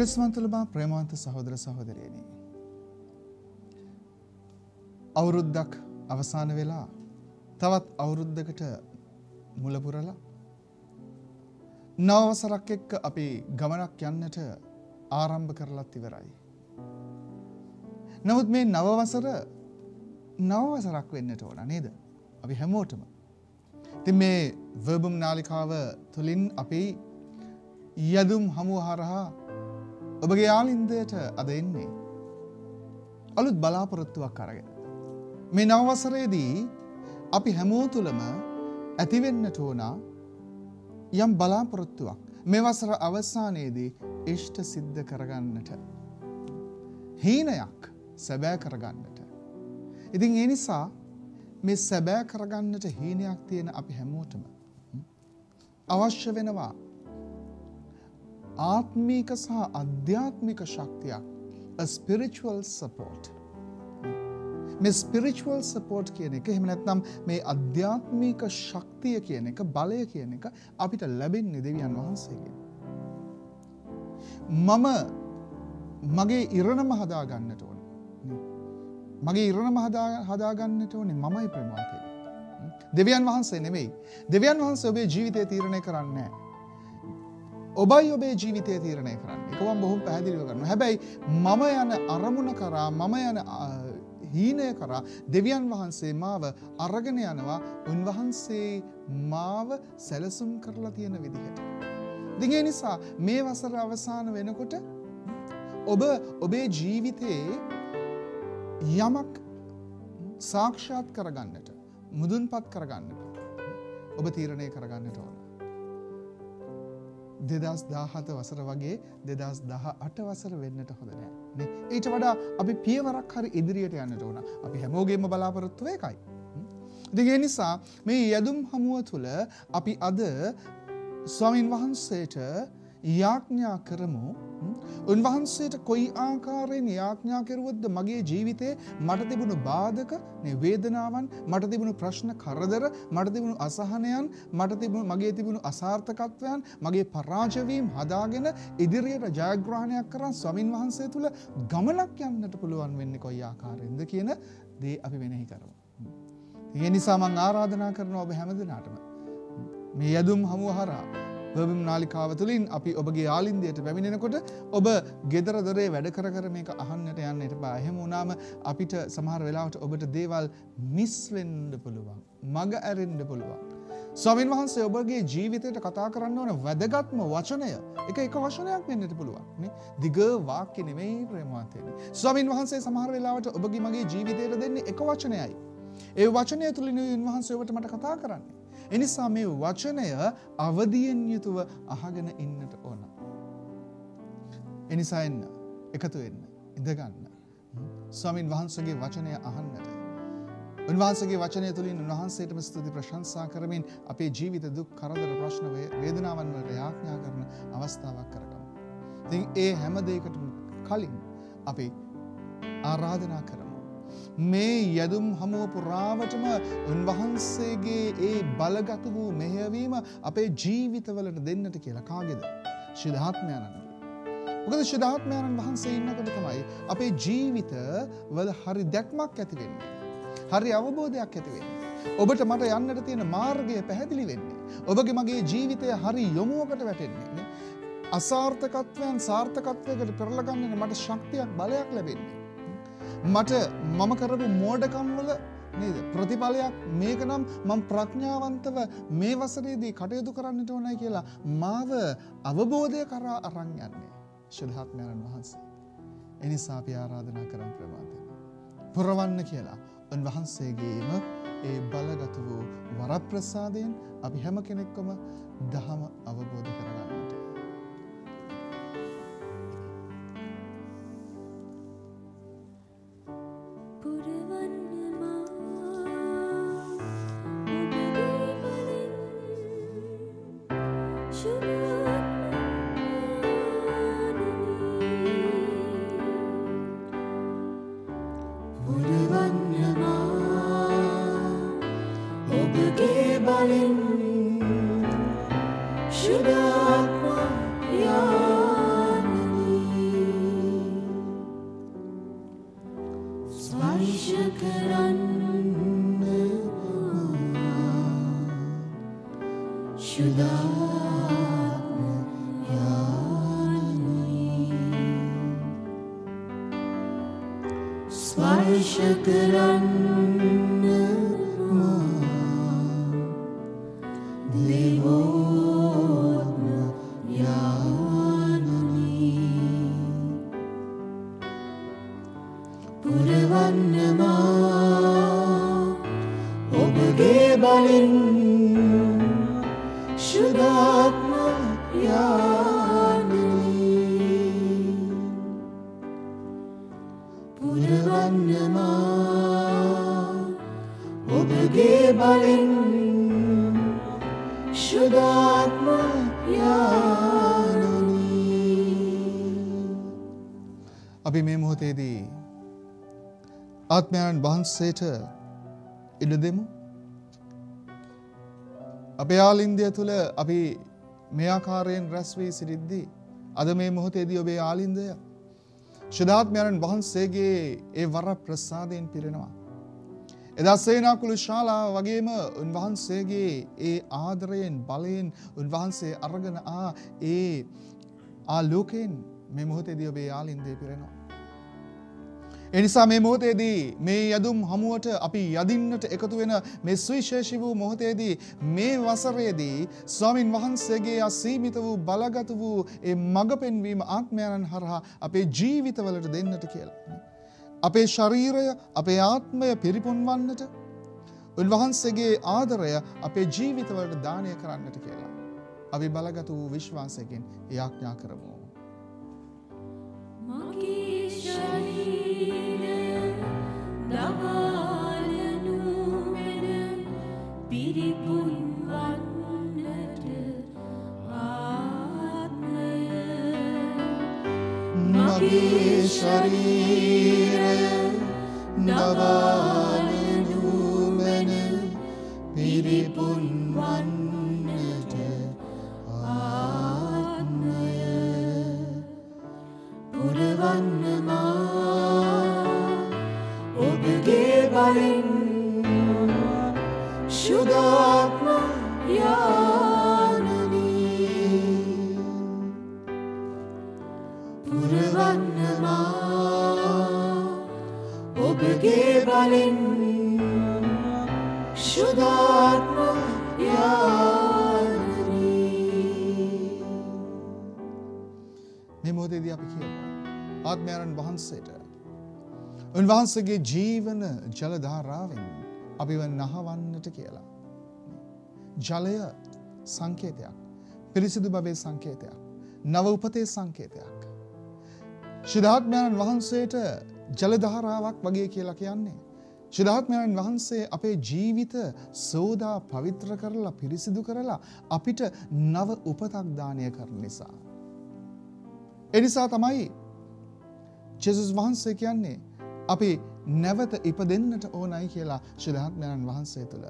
අපස්මන්තුලබා ප්‍රේමවන්ත සහෝදර සහෝදරියනි. අවුරුද්දක් අවසාන වෙලා තවත් අවුරුද්දකට මුල පුරලා නව වසරක් එක්ක අපි ගමනක් යන්නට ආරම්භ කරලත් ඉවරයි. නමුත් මේ නව වසරක් වෙන්නට ඕන නේද? අපි හැමෝටම. ඉතින් මේ වර්බම් නාලිකාව තුලින් අපි යදුම් හමුව හරහා ඔබගේ ආලින්දයට අද එන්නේ අලුත් බලාපොරොත්තුවක් අරගෙන. මේ නව වසරේදී අපි හැමෝ තුලම ඇති වෙන්නට ඕන යම් බලාපොරොත්තුවක් මේ වසර අවසානයේදී ඉෂ්ට සිද්ධ කරගන්නට, හීනයක් සැබෑ කරගන්නට. ඉතින් ඒ නිසා මේ සැබෑ කරගන්නට හීනයක් තියෙන අපි හැමෝටම අවශ්‍ය වෙනවා ආත්මික සහ අධ්‍යාත්මික ශක්තියක්, a spiritual support. මේ spiritual support කියන එක, එහෙම නැත්නම් මේ අධ්‍යාත්මික ශක්තිය කියන එක, බලය කියන එක අපිට ලැබෙන්නේ දෙවියන් වහන්සේගෙන්. මම මගේ ඉරණම හදා ගන්නට ඕන. මගේ ඉරණම හදා ගන්නට ඕනේ මමයි ප්‍රේමවන්තයෙනි. දෙවියන් වහන්සේ නෙමෙයි. දෙවියන් වහන්සේ ඔබේ ජීවිතය තීරණය කරන්නේ නැහැ. ඔබයි ඔබේ ජීවිතය තීරණය කරන්නේ. ඒක මම බොහොම පැහැදිලිව කරනවා. හැබැයි මම යන අරමුණ කරා, මම යන හීනය කරා දෙවියන් වහන්සේ මාව අරගෙන යනවා උන්වහන්සේ මාව සැලසුම් කරලා තියෙන විදිහට. ඉතින් ඒ නිසා මේ වසර අවසාන වෙනකොට ඔබ ඔබේ ජීවිතයේ යමක් සාක්ෂාත් කරගන්නට, මුදුන්පත් කරගන්නට ඔබ තීරණය කරගන්නට ඕන. 2017 වසර වගේ 2018 වසර වෙන්නට හොඳ නෑ නේ. ඊට වඩා අපි පියවරක් හරි ඉදිරියට යන්නට ඕන. අපි හැමෝගෙම බලාපොරොත්තුව එකයි. ඉතින් ඒ නිසා මේ යදුම් හමුව තුළ අපි අද ස්වාමින් වහන්සේට යාඥා කරමු. උන්වහන්සේට කොයි ආකාරයෙන් යාඥා කරුවොත්ද මගේ ජීවිතේ මට තිබුණු බාධක, වේදනාවන්, මට තිබුණු ප්‍රශ්න කරදර, මට තිබුණු අසහනයන්, මගේ තිබුණු අසාර්ථකත්වයන්, මගේ පරාජය වීම හදාගෙන ඉදිරියට ජයග්‍රහණයක් කරන් ස්වාමින් වහන්සේ තුල ගමනක් යන්නට පුළුවන් වෙන්නේ කොයි ආකාරයෙන්ද කියන දේ අපි මෙනෙහි කරමු. ඒ නිසා මම ආරාධනා කරනවා ඔබ හැමදෙනාටම මේ යදුම් හමුව හරහා වර්බම් නාලිකාව තුළින් අපි ඔබගේ ආලින්දයට පැමිණෙනකොට ඔබ ගෙදර දොරේ වැඩ කර මේක අහන්නට යන්න එපා. එහෙම වුණාම අපිට සමහර වෙලාවට ඔබට දේවල් මිස් වෙන්න පුළුවන්. මග ඇරෙන්න පුළුවන්. ස්වාමීන් වහන්සේ ඔබගේ ජීවිතයට කතා කරන්න ඕන වැදගත්ම වචනය එක වචනයක් වෙන්නට පුළුවන් නේ. දිග වාක්‍ය නෙමෙයි ප්‍රේමවන්තයනි. ස්වාමීන් වහන්සේ සමහර වෙලාවට ඔබගේ මගේ ජීවිතයට දෙන්නේ එක වචනයයි. ඒ වචනය තුළින් උන්වහන්සේ ඔබට මට කතා කරන්නේ. එනිසා මේ වචනය අවදියෙන් යුතුව අහගෙන ඉන්නට ඕන. එනිසා එන්න, එකතු වෙන්න, ඉඳගන්න. ස්වාමින් වහන්සේගේ වචනය අහන්නට. උන්වහන්සේගේ වචනය තුළින් උන්වහන්සේටම ස්තුති ප්‍රශංසා කරමින් අපේ ජීවිත දුක්, කරදර, ප්‍රශ්න, වේදනාවන් වලට යාඥා කරන අවස්ථාවක් කරගමු. ඉතින් ඒ හැම දෙයකටම කලින් අපි ආරාධනා කරමු. මේ යදුම් හමුව පුරාවටම උන්වහන්සේගේ ඒ බලගත වූ මෙහෙයවීම අපේ ජීවිතවලට දෙන්නට කියලා. කාගේද? ශුද්ධාත්මයන්ගේ. මොකද ශුද්ධාත්මයන් වහන්සේ ඉන්නකොට තමයි අපේ ජීවිත වල හරි දැක්මක් ඇති වෙන්නේ. හරි අවබෝධයක් ඇති වෙන්නේ. ඔබට මට යන්නට තියෙන මාර්ගය පැහැදිලි වෙන්නේ. ඔබගේ මගේ ජීවිතය හරි යොමුවකට වැටෙන්නේ. අසාර්ථකත්වයන් සාර්ථකත්වයකට පෙරලා ගන්නට මට ශක්තියක්, බලයක් ලැබෙන්නේ. මට මම කරපු මෝඩකම් වල නේද ප්‍රතිඵලයක් මේක නම් මම ප්‍රඥාවන්තව මේ වසරේදී කටයුතු කරන්නට ඕනයි කියලා මාව අවබෝධය කරා අරන් යන්නේ ශුද්ධාත්මයන් වහන්සේ. එනිසා අපි ආරාධනා කරන් ප්‍රවාදයෙන් පුරවන්න කියලා උන්වහන්සේගේම ඒ බලගත වූ වරප්‍රසාදයෙන් අපි හැම කෙනෙක්වම දහම අවබෝධ කරගන්නට. Sugar ස්පර්ශ කරන්න සුදාත්ම යානනි ස්පර්ශ කරන්න දේවෝත්ම යානනි පුරවන්න මා ඔබගේ බලෙන් සුදාත්ම යානනි පුරවන්න මා ඔබගේ බලෙන් සුදාත්ම යානනි අපි මේ මොහොතේදී ආත්මයන් වහන්සේට ඉඩ දෙමු. අපේ ආලින්දය තුළ අපි මේ ආකාරයෙන් රැස් වී සිටිද්දී අද මේ මොහොතේදී ඔබේ ආලින්දය ශුද්ධාත්මයන් වහන්සේගේ ඒ වර ප්‍රසාදයෙන් පිරෙනවා. එදා සේනාකුළු ශාලාව වගේම උන්වහන්සේගේ ඒ ආදරයෙන් බලයෙන් උන්වහන්සේ අරගෙන ඒ ආලෝකයෙන් මේ මොහොතේදී ඔබේ ආලින්දය පිරෙනවා. එනිසා මේ මොහොතේදී මේ යදුම් හමුවට අපි යදින්නට එකතු වෙන මේ සුවිශේෂී වූ මොහොතේදී මේ වසරේදී ස්වාමින් වහන්සේගේ අසීමිත වූ බලගත වූ ඒ මඟ පෙන්වීම ආත්මයන් හරහා අපේ ජීවිතවලට දෙන්නට කියලා. අපේ ශරීරය අපේ ආත්මය පිරිපුන්වන්නට උන්වහන්සේගේ ආදරය අපේ ජීවිතවලට දානය කරන්නට කියලා. අපි බලගත වූ විශ්වාසයෙන් යාඥා කරමු. මගේ ශරීරය දවාලනු මෙන පිරිපුන් වන්නට ආත්මය මගේ ශරීරය දවාලනු මෙන පිරිපුන් වන්නට ආත්මය පුරවන්න මා ඔබගේ බලෙන් සුදාත්ම යානනි පුරවන්න මා ඔබගේ බලෙන් සුදාත්ම යානනි මේ මොහොතේදී අපි කියමු ආත්මයන් වහන්සේට උන්වහන්සේගේ ජීවන ජල ධාරාවෙන් අපිව නහවන්නට කියලා. ජලය සංකේතයක්. පිරිසිදු බවේ සංකේතයක්. නව උපතේ සංකේතයක්. ශුද්ධාත්මයන් වහන්සේට ජල ධාරාවක් වගේ කියලා කියන්නේ. ශුද්ධාත්මයන් වහන්සේ අපේ ජීවිත සෝදා පවිත්‍ර කරලා පිරිසිදු කරලා අපිට නව උපතක් දානය කරන නිසා. එනිසා තමයි ජේසුස් වහන්සේ කියන්නේ අපි නැවත ඉපදෙන්නට ඕනයි කියලා ශුද්ධාත්මයන් වහන්සේ තුළ.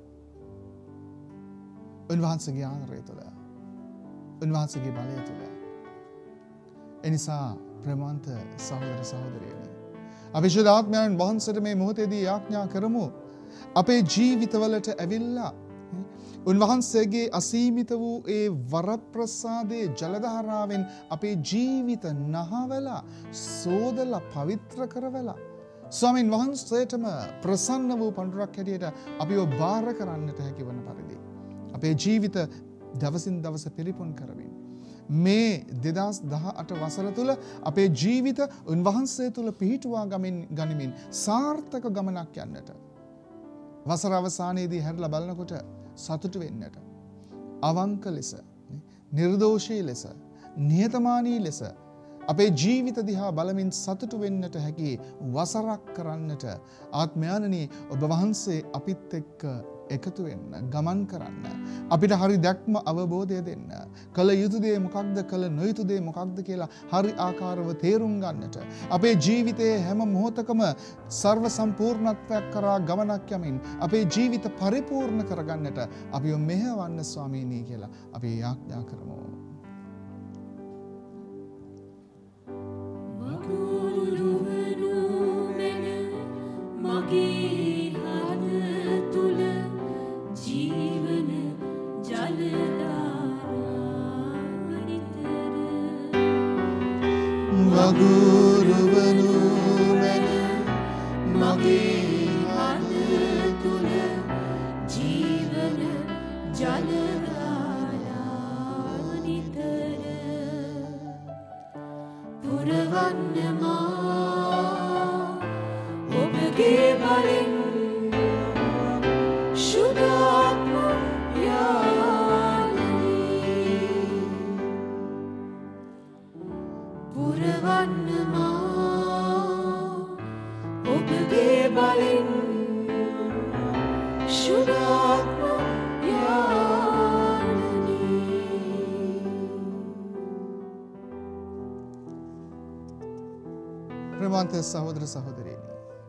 උන්වහන්සේගේ ආදරය තුළ. උන්වහන්සේගේ බලය තුළ. එනිසා ප්‍රේමවන්ත සහෝදර සහෝදරියනි අපි ශුද්ධාත්මයන් වහන්සේට මේ මොහොතේදී යාඥා කරමු අපේ ජීවිතවලට ඇවිල්ලා උන්වහන්සේගේ අසීමිත වූ ඒ වරප්‍රසාදයේ ජලධාරාවෙන් අපේ ජීවිත නහවලා සෝදලා පවිත්‍ර කරවලා ස්වාමින් වහන්සේටම ප්‍රසන්න වූ පඬුරක් හැටියට අපිව බාර කරන්නට හැකි වන පරිදි අපේ ජීවිත දවසින් දවස පිරිපුන් කරමින් මේ 2018 වසර තුළ අපේ ජීවිත උන්වහන්සේ තුළ පිහිටුවා ගනිමින් සාර්ථක ගමනක් යන්නට වසර අවසානයේදී හැරලා බලනකොට සතුටු වෙන්නට අවංක ලෙස නිර්දෝෂී ලෙස නිහතමානී ලෙස අපේ ජීවිත දිහා බලමින් සතුටු වෙන්නට හැකි වසරක් කරන්නට ආත්මයන්නි ඔබ වහන්සේ අපිත් එක්ක එකතු වෙන්න ගමන් කරන්න අපිට හරි දැක්ම අවබෝධය දෙන්න කළ යුතු දේ මොකක්ද කළ නොයුතු දේ මොකක්ද කියලා හරි ආකාරව තේරුම් ගන්නට අපේ ජීවිතයේ හැම මොහොතකම සර්ව සම්පූර්ණත්වයක් කරා ගමනක් යමින් අපේ ජීවිත පරිපූර්ණ කරගන්නට අපිව මෙහෙවන්න ස්වාමීනි කියලා අපි යාඥා කරමු. ඔබගේ බලෙන් සුදාත්ම යාලනී පුරවන්න මා ඔබගේ බලෙන් සුදාත්ම ප්‍රේමවන්ත සහෝදර සහෝදරියනි,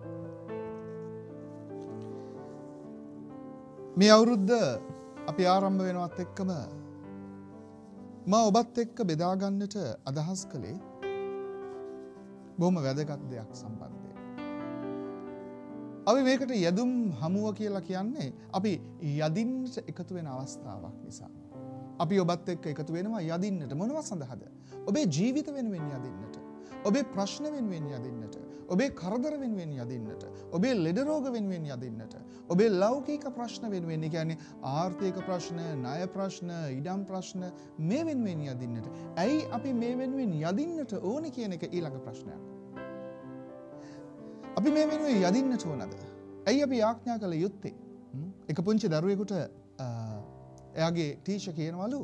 මේ අවුරුද්ද අපි ආරම්භ වෙනවත් එක්කම මා ඔබත් එක්ක බෙදා ගන්නට අදහස් කළේ බොහොම වැදගත් දෙයක් සම්බන්ධයෙන්. අපි මේකට යදුම් හමුව කියලා කියන්නේ අපි යදින්නට එකතු වෙන අවස්ථාවක් නිසා. අපි ඔබත් එක්ක එකතු වෙනවා යදින්නට. මොනවා සඳහාද? ඔබේ ජීවිත වෙනුවෙන් යදින්නට. ඔබේ ප්‍රශ්න වෙනුවෙන් යදින්නට. ඔබේ කරදර වෙනුවෙන් යදින්නට. ඔබේ ලෙඩ රෝග වෙනුවෙන් යදින්නට. ඔබේ ලෞකික ප්‍රශ්න වෙනුවෙන්, ඒ කියන්නේ ආර්ථික ප්‍රශ්න, ණය ප්‍රශ්න, ඉඩම් ප්‍රශ්න මේ වෙනුවෙන් යදින්නට. ඇයි අපි මේ වෙනුවෙන් යදින්නට ඕනේ කියන එක ඊළඟ ප්‍රශ්නයක්. අපි මේ වෙනුවෙන් යදින්නට ඕනද? ඇයි අපි යාඥා කළ යුත්තේ? එක පුංචි දරුවෙකුට එයාගේ ටීචර් කියනවලු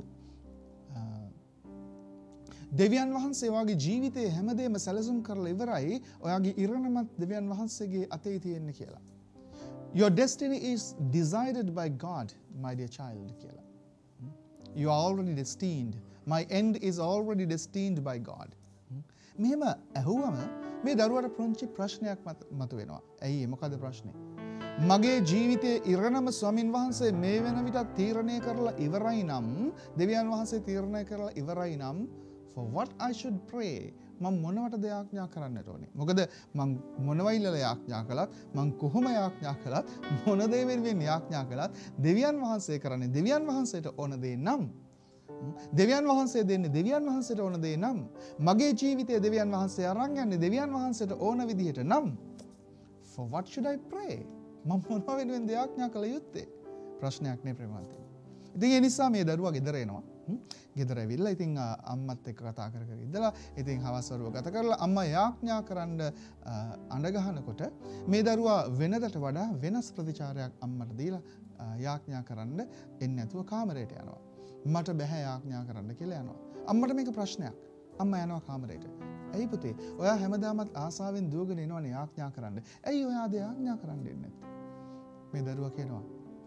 දෙවියන් වහන්සේ ඔයාගේ ජීවිතයේ හැමදේම සැලසුම් කරලා ඉවරයි, ඔයාගේ ඉරණමත් දෙවියන් වහන්සේගේ අතේ තියෙන්නේ කියලා. Your destiny is decided by God, my dear child කියලා. You are already destined. My end is already destined by God. මෙහෙම ඇහුවම මේ දරුවට පුංචි ප්‍රශ්නයක් මතුවෙනවා. ඇයි මොකද ප්‍රශ්නේ? මගේ ජීවිතයේ ඉරණම ස්වාමින් වහන්සේ මේ වෙන විට තීරණය කරලා ඉවරයි නම්, දෙවියන් වහන්සේ තීරණය කරලා ඉවරයි නම්, for what I should pray, මම මොනවටද යාඥා කරන්නට ඕනේ? මොකද මම මොනවයිලලා යාඥා කළත්, මම කොහොම යාඥා කළත්, මොන දේ වෙනුවෙන් යාඥා කළත් දෙවියන් වහන්සේ කරන්නේ දෙවියන් වහන්සේට ඕන දේ නම්, දෙවියන් වහන්සේ දෙන්නේ දෙවියන් වහන්සේට ඕන දේ නම්, මගේ ජීවිතයේ දෙවියන් වහන්සේ අරන් යන්නේ දෙවියන් වහන්සේට ඕන විදිහට නම්, for what should I pray? මම මොනව වෙනුවෙන්ද යාඥා කළ යුත්තේ? ප්‍රශ්නයක් නේ ප්‍රේමවන්තයනි. ඉතින් ඒ නිසා මේ දරුවා ගෙදර එනවා. ගෙදර ඇවිල්ලා ඉතින් අම්මත් එක්ක කතා කර කර ඉඳලා ඉතින් හවස් වරුව ගත කරලා අම්මා යාඥා කරන්න අඬ ගහනකොට මේ දරුවා වෙනදට වඩා වෙනස් ප්‍රතිචාරයක් අම්මට දීලා යාඥා කරන්න එන්නේ නැතුව කාමරයට යනවා. මට බෑ යාඥා කරන්න කියලා යනවා. අම්මට මේක ප්‍රශ්නයක්. අම්මා යනවා කාමරයට. ඇයි පුතේ? ඔයා හැමදාමත් ආසාවෙන් දුවගෙන එනවනේ යාඥා කරන්න. ඇයි ඔයා අද යාඥා කරන්න එන්නේ නැත්තේ? මේ දරුවා කියනවා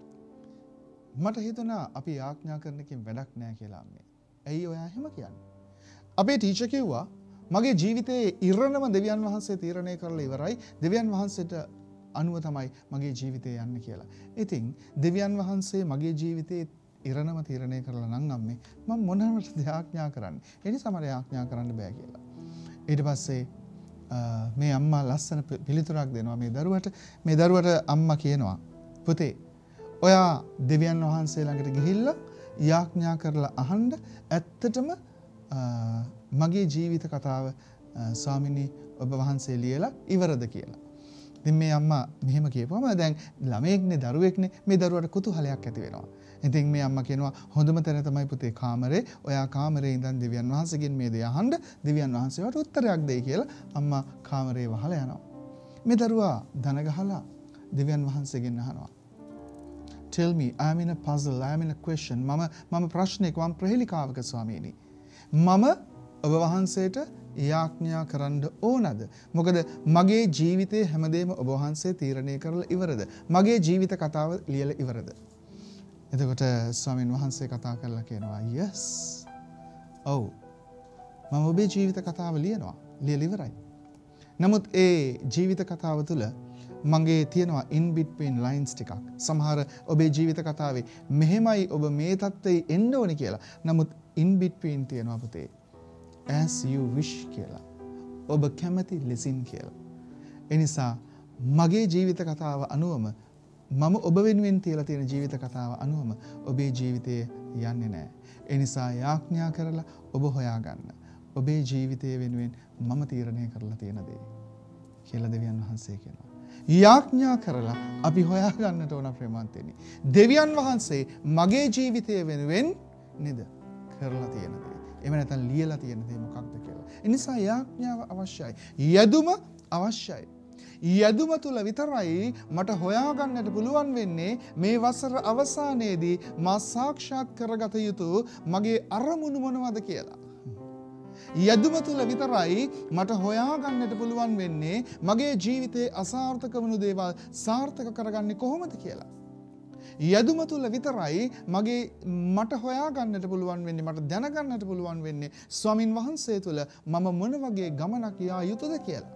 මට හිතුණා අපි යාඥා කරන එකෙන් වැඩක් නැහැ කියලා අම්මේ. ඇයි ඔයා එහෙම කියන්නේ? අපේ ටීචර් කිව්වා මගේ ජීවිතයේ ඉරණම දෙවියන් වහන්සේ තීරණය කරලා ඉවරයි. දෙවියන් වහන්සේට අනුව තමයි මගේ ජීවිතය යන්නේ කියලා. ඉතින් දෙවියන් වහන්සේ මගේ ජීවිතයේ ඉරණම තීරණය කරලා නම් අම්මේ මම මොනවටද යාඥා කරන්නේ? ඒ නිසා මට යාඥා කරන්න බෑ කියලා. ඊට පස්සේ මේ අම්මා ලස්සන පිළිතුරක් දෙනවා මේ දරුවට. මේ දරුවට අම්මා කියනවා පුතේ ඔයා දෙවියන් වහන්සේ ළඟට ගිහිල්ලා යාඥා කරලා අහන්න ඇත්තටම මගේ ජීවිත කතාව ස්වාමිනී ඔබ වහන්සේ ලියලා ඉවරද කියලා. ඉතින් මේ අම්මා මෙහෙම කියපුවම දැන් ළමයෙක්නේ දරුවෙක්නේ මේ දරුවට කුතුහලයක් ඇති වෙනවා. ඉතින් මේ අම්මා කියනවා හොඳම තැන තමයි පුතේ කාමරේ. ඔයා කාමරේ ඉඳන් දෙවියන් වහන්සේගෙන් මේ දේ අහන්න දෙවියන් වහන්සේට උත්තරයක් දෙයි කියලා අම්මා කාමරේ වහලා යනවා. මේ දරුවා දන ගහලා දෙවියන් වහන්සේගෙන් අහනවා Tell me, I am in a puzzle, I am in a question. මම ප්‍රශ්නයක මම ප්‍රහෙලිකාවක ස්වාමීනි. මම ඔබ වහන්සේට යාඥා කරන්න ඕනද? මොකද මගේ ජීවිතේ හැමදේම ඔබ වහන්සේ තීරණය කරලා ඉවරද? මගේ ජීවිත කතාව ලියලා ඉවරද? එතකොට ස්වාමීන් වහන්සේ කතා කරලා කියනවා yes. ඔව්. මම ඔබේ ජීවිත කතාව ලියනවා. ලියලා ඉවරයි. නමුත් ඒ ජීවිත කතාව තුළ මගේ තියෙනවා in between lines ටිකක්. සමහර ඔබේ ජීවිත කතාවේ මෙහෙමයි ඔබ මේ තත්ත්වයේ එන්න ඕනේ කියලා. නමුත් in between තියෙනවා පුතේ as you wish කියලා. ඔබ කැමති ලෙසින් කියලා. ඒ නිසා මගේ ජීවිත කතාව අනුවම මම ඔබ වෙනුවෙන් තියලා තියෙන ජීවිත කතාව අනුවම ඔබේ ජීවිතය යන්නේ නැහැ. ඒ නිසා යාඥා කරලා ඔබ හොයාගන්න. ඔබේ ජීවිතය වෙනුවෙන් මම තීරණය කරලා තියෙන දේ කියලා දෙවියන් වහන්සේ කියනවා. යාඥා කරලා අපි හොයාගන්නට ඕන ප්‍රේමවන්තයනි. දෙවියන් වහන්සේ මගේ ජීවිතය වෙනුවෙන් නේද කරලා තියෙන දේ. එහෙම නැත්නම් ලියලා තියෙන දේ මොකක්ද කියලා. ඒ නිසා යාඥාව අවශ්‍යයි. යදුම අවශ්‍යයි. යදුම තුල විතරයි මට හොයාගන්නට පුළුවන් වෙන්නේ මේ වසර අවසානයේදී මා සාක්ෂාත් කරගත යුතු මගේ අරමුණු මොනවද කියලා. යදුම තුල විතරයි මට හොයාගන්නට පුළුවන් වෙන්නේ මගේ ජීවිතයේ අසාර්ථක වුණු දේවල් සාර්ථක කරගන්නේ කොහොමද කියලා. යදුම තුල විතරයි මට හොයාගන්නට පුළුවන් වෙන්නේ මට දැනගන්නට පුළුවන් වෙන්නේ ස්වාමින් වහන්සේ තුල මම මොන වගේ ගමනක් යා යුතුද කියලා.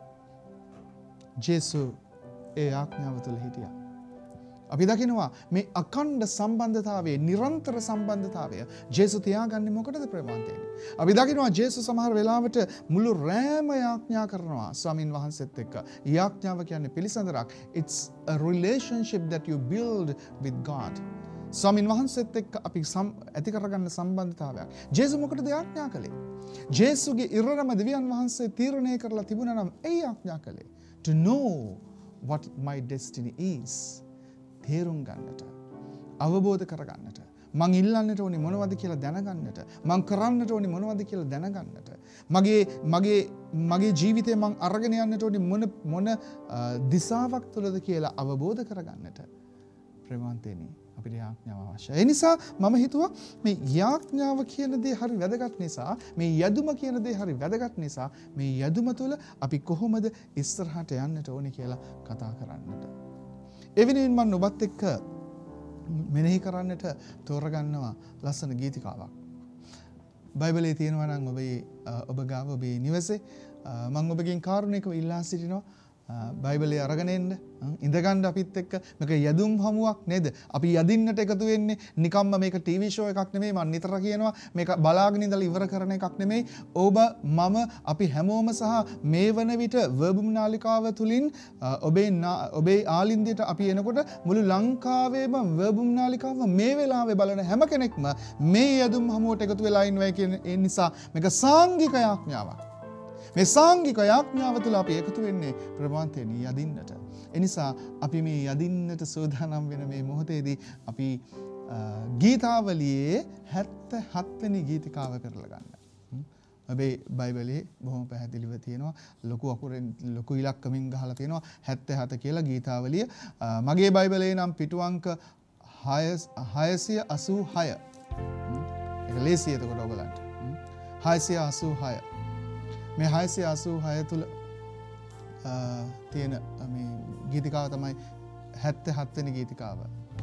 ජේසු ඒ ආඥාව තුල හිටියා. අපි දකිනවා මේ අඛණ්ඩ සම්බන්ධතාවයේ නිරන්තර සම්බන්ධතාවය ජේසු තියාගන්නේ මොකටද ප්‍රේමවන්තයනි? අපි දකිනවා ජේසු සමහර වෙලාවට මුළු රෑම යාඥා කරනවා ස්වාමින් වහන්සේත් එක්ක. යාඥාව කියන්නේ පිළිසඳරක්. It's a relationship that you build with God. ස්වාමින් වහන්සේත් එක්ක අපි ඇති කරගන්න සම්බන්ධතාවයක්. ජේසු මොකටද යාඥා කළේ? ජේසුගේ ඉරණම දෙවියන් වහන්සේ තීරණය කරලා තිබුණා නම් ඒ යාඥා කළේ. To know what my destiny is. තේරුම් ගන්නට, අවබෝධ කරගන්නට, මං ඉල්ලන්නට ඕනේ මොනවද කියලා දැනගන්නට, මං කරන්නට ඕනේ මොනවද කියලා දැනගන්නට, මගේ ජීවිතේ මං අරගෙන යන්නට ඕනේ මොන දිශාවක් තුළද කියලා අවබෝධ කරගන්නට ප්‍රේමවන්තයනි අපිට යාඥාව අවශ්‍යයි. ඒ නිසා මම හිතුවා මේ යාඥාව කියන දේ හරි වැදගත් නිසා, මේ යදුම කියන දේ හරි වැදගත් නිසා මේ යදුම තුළ අපි කොහොමද ඉස්සරහට යන්නට ඕනේ කියලා කතා කරන්නට. එවෙනුවෙන් මම ඔබත් එක්ක මෙනෙහි කරන්නට තෝරගන්නවා ලස්සන ගීතිකාවක්. බයිබලයේ තියෙනවා නම් ඔබ ගාව ඔබේ නිවසේ මම ඔබගෙන් කාරුණිකව ඉල්ලා සිටිනවා බයිබලයේ අරගෙන එන්න ඉඳගන්න අපිත් එක්ක මේක යදුම් හමුවක් නේද? අපි යදින්නට එකතු වෙන්නේ නිකම්ම මේක ටීවී ෂෝ එකක් නෙමෙයි. මම නිතර කියනවා මේක බලාගෙන ඉඳලා ඉවර කරන එකක් නෙමෙයි. ඔබ මම අපි හැමෝම සහ මේ වන විට වර්බුම් නාලිකාව තුලින් ඔබේ ආලින්දයට අපි එනකොට මුළු ලංකාවේම වර්බුම් නාලිකාව මේ වෙලාවේ බලන හැම කෙනෙක්ම මේ යදුම් හමුවට එකතු වෙලා ඉන්නවා කියන ඒ නිසා මේක සාංගික යාඥාවක්. මේ සාංගික යාඥාව තුළ අපි එකතු වෙන්නේ ප්‍රමාන්තයෙන් යදින්නට. එනිසා අපි මේ යදින්නට සූදානම් වෙන මේ මොහොතේදී අපි ගීතාවලියේ 77 වෙනි ගීතිකාව කරලා ගන්න. ඔබේ බයිබලයේ බොහොම පැහැදිලිව තියෙනවා ලොකු අකුරෙන් ලොකු ඉලක්කමින් ගහලා තියෙනවා 77 කියලා ගීතාවලිය. මගේ බයිබලයේ නම් පිටු අංක 686. ඒක ලේසි එතකොට ඔයගලන්ට. 686. මේ 686 තුල තියෙන මේ ගීතිකාව තමයි 77 වෙනි ගීතිකාව.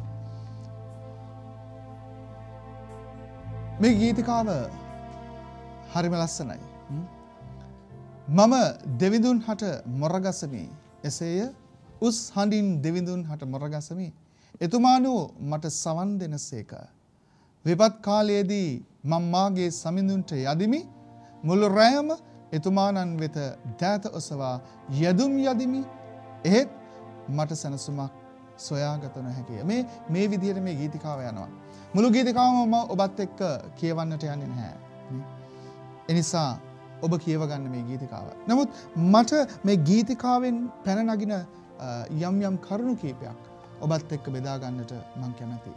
මේ ගීතිකාව හරිම ලස්සනයි. මම දෙවිඳුන් හට මොරගසමි. එසේය උස් හඬින් දෙවිඳුන් හට මොරගසමි. එතුමානෝ මට සවන් දෙනසේක. විපත් කාලයේදී මම මාගේ සමිඳුන්ට යදිමි. මුළු රැයම එතුමානන් වෙත දෑත ඔසවා යදුම් යදිමි. එහෙත් මට සැනසුමක් සොයාගත නොහැකිය. මේ විදිහට මේ ගීතිකාව යනවා. මුළු ගීතිකාවම මම ඔබත් එක්ක කියවන්නට යන්නේ නැහැ. එනිසා ඔබ කියව ගන්න මේ ගීතිකාව. නමුත් මට මේ ගීතිකාවෙන් පැන නගින යම් කරුණු කීපයක් ඔබත් එක්ක බෙදා ගන්නට මම කැමැතියි.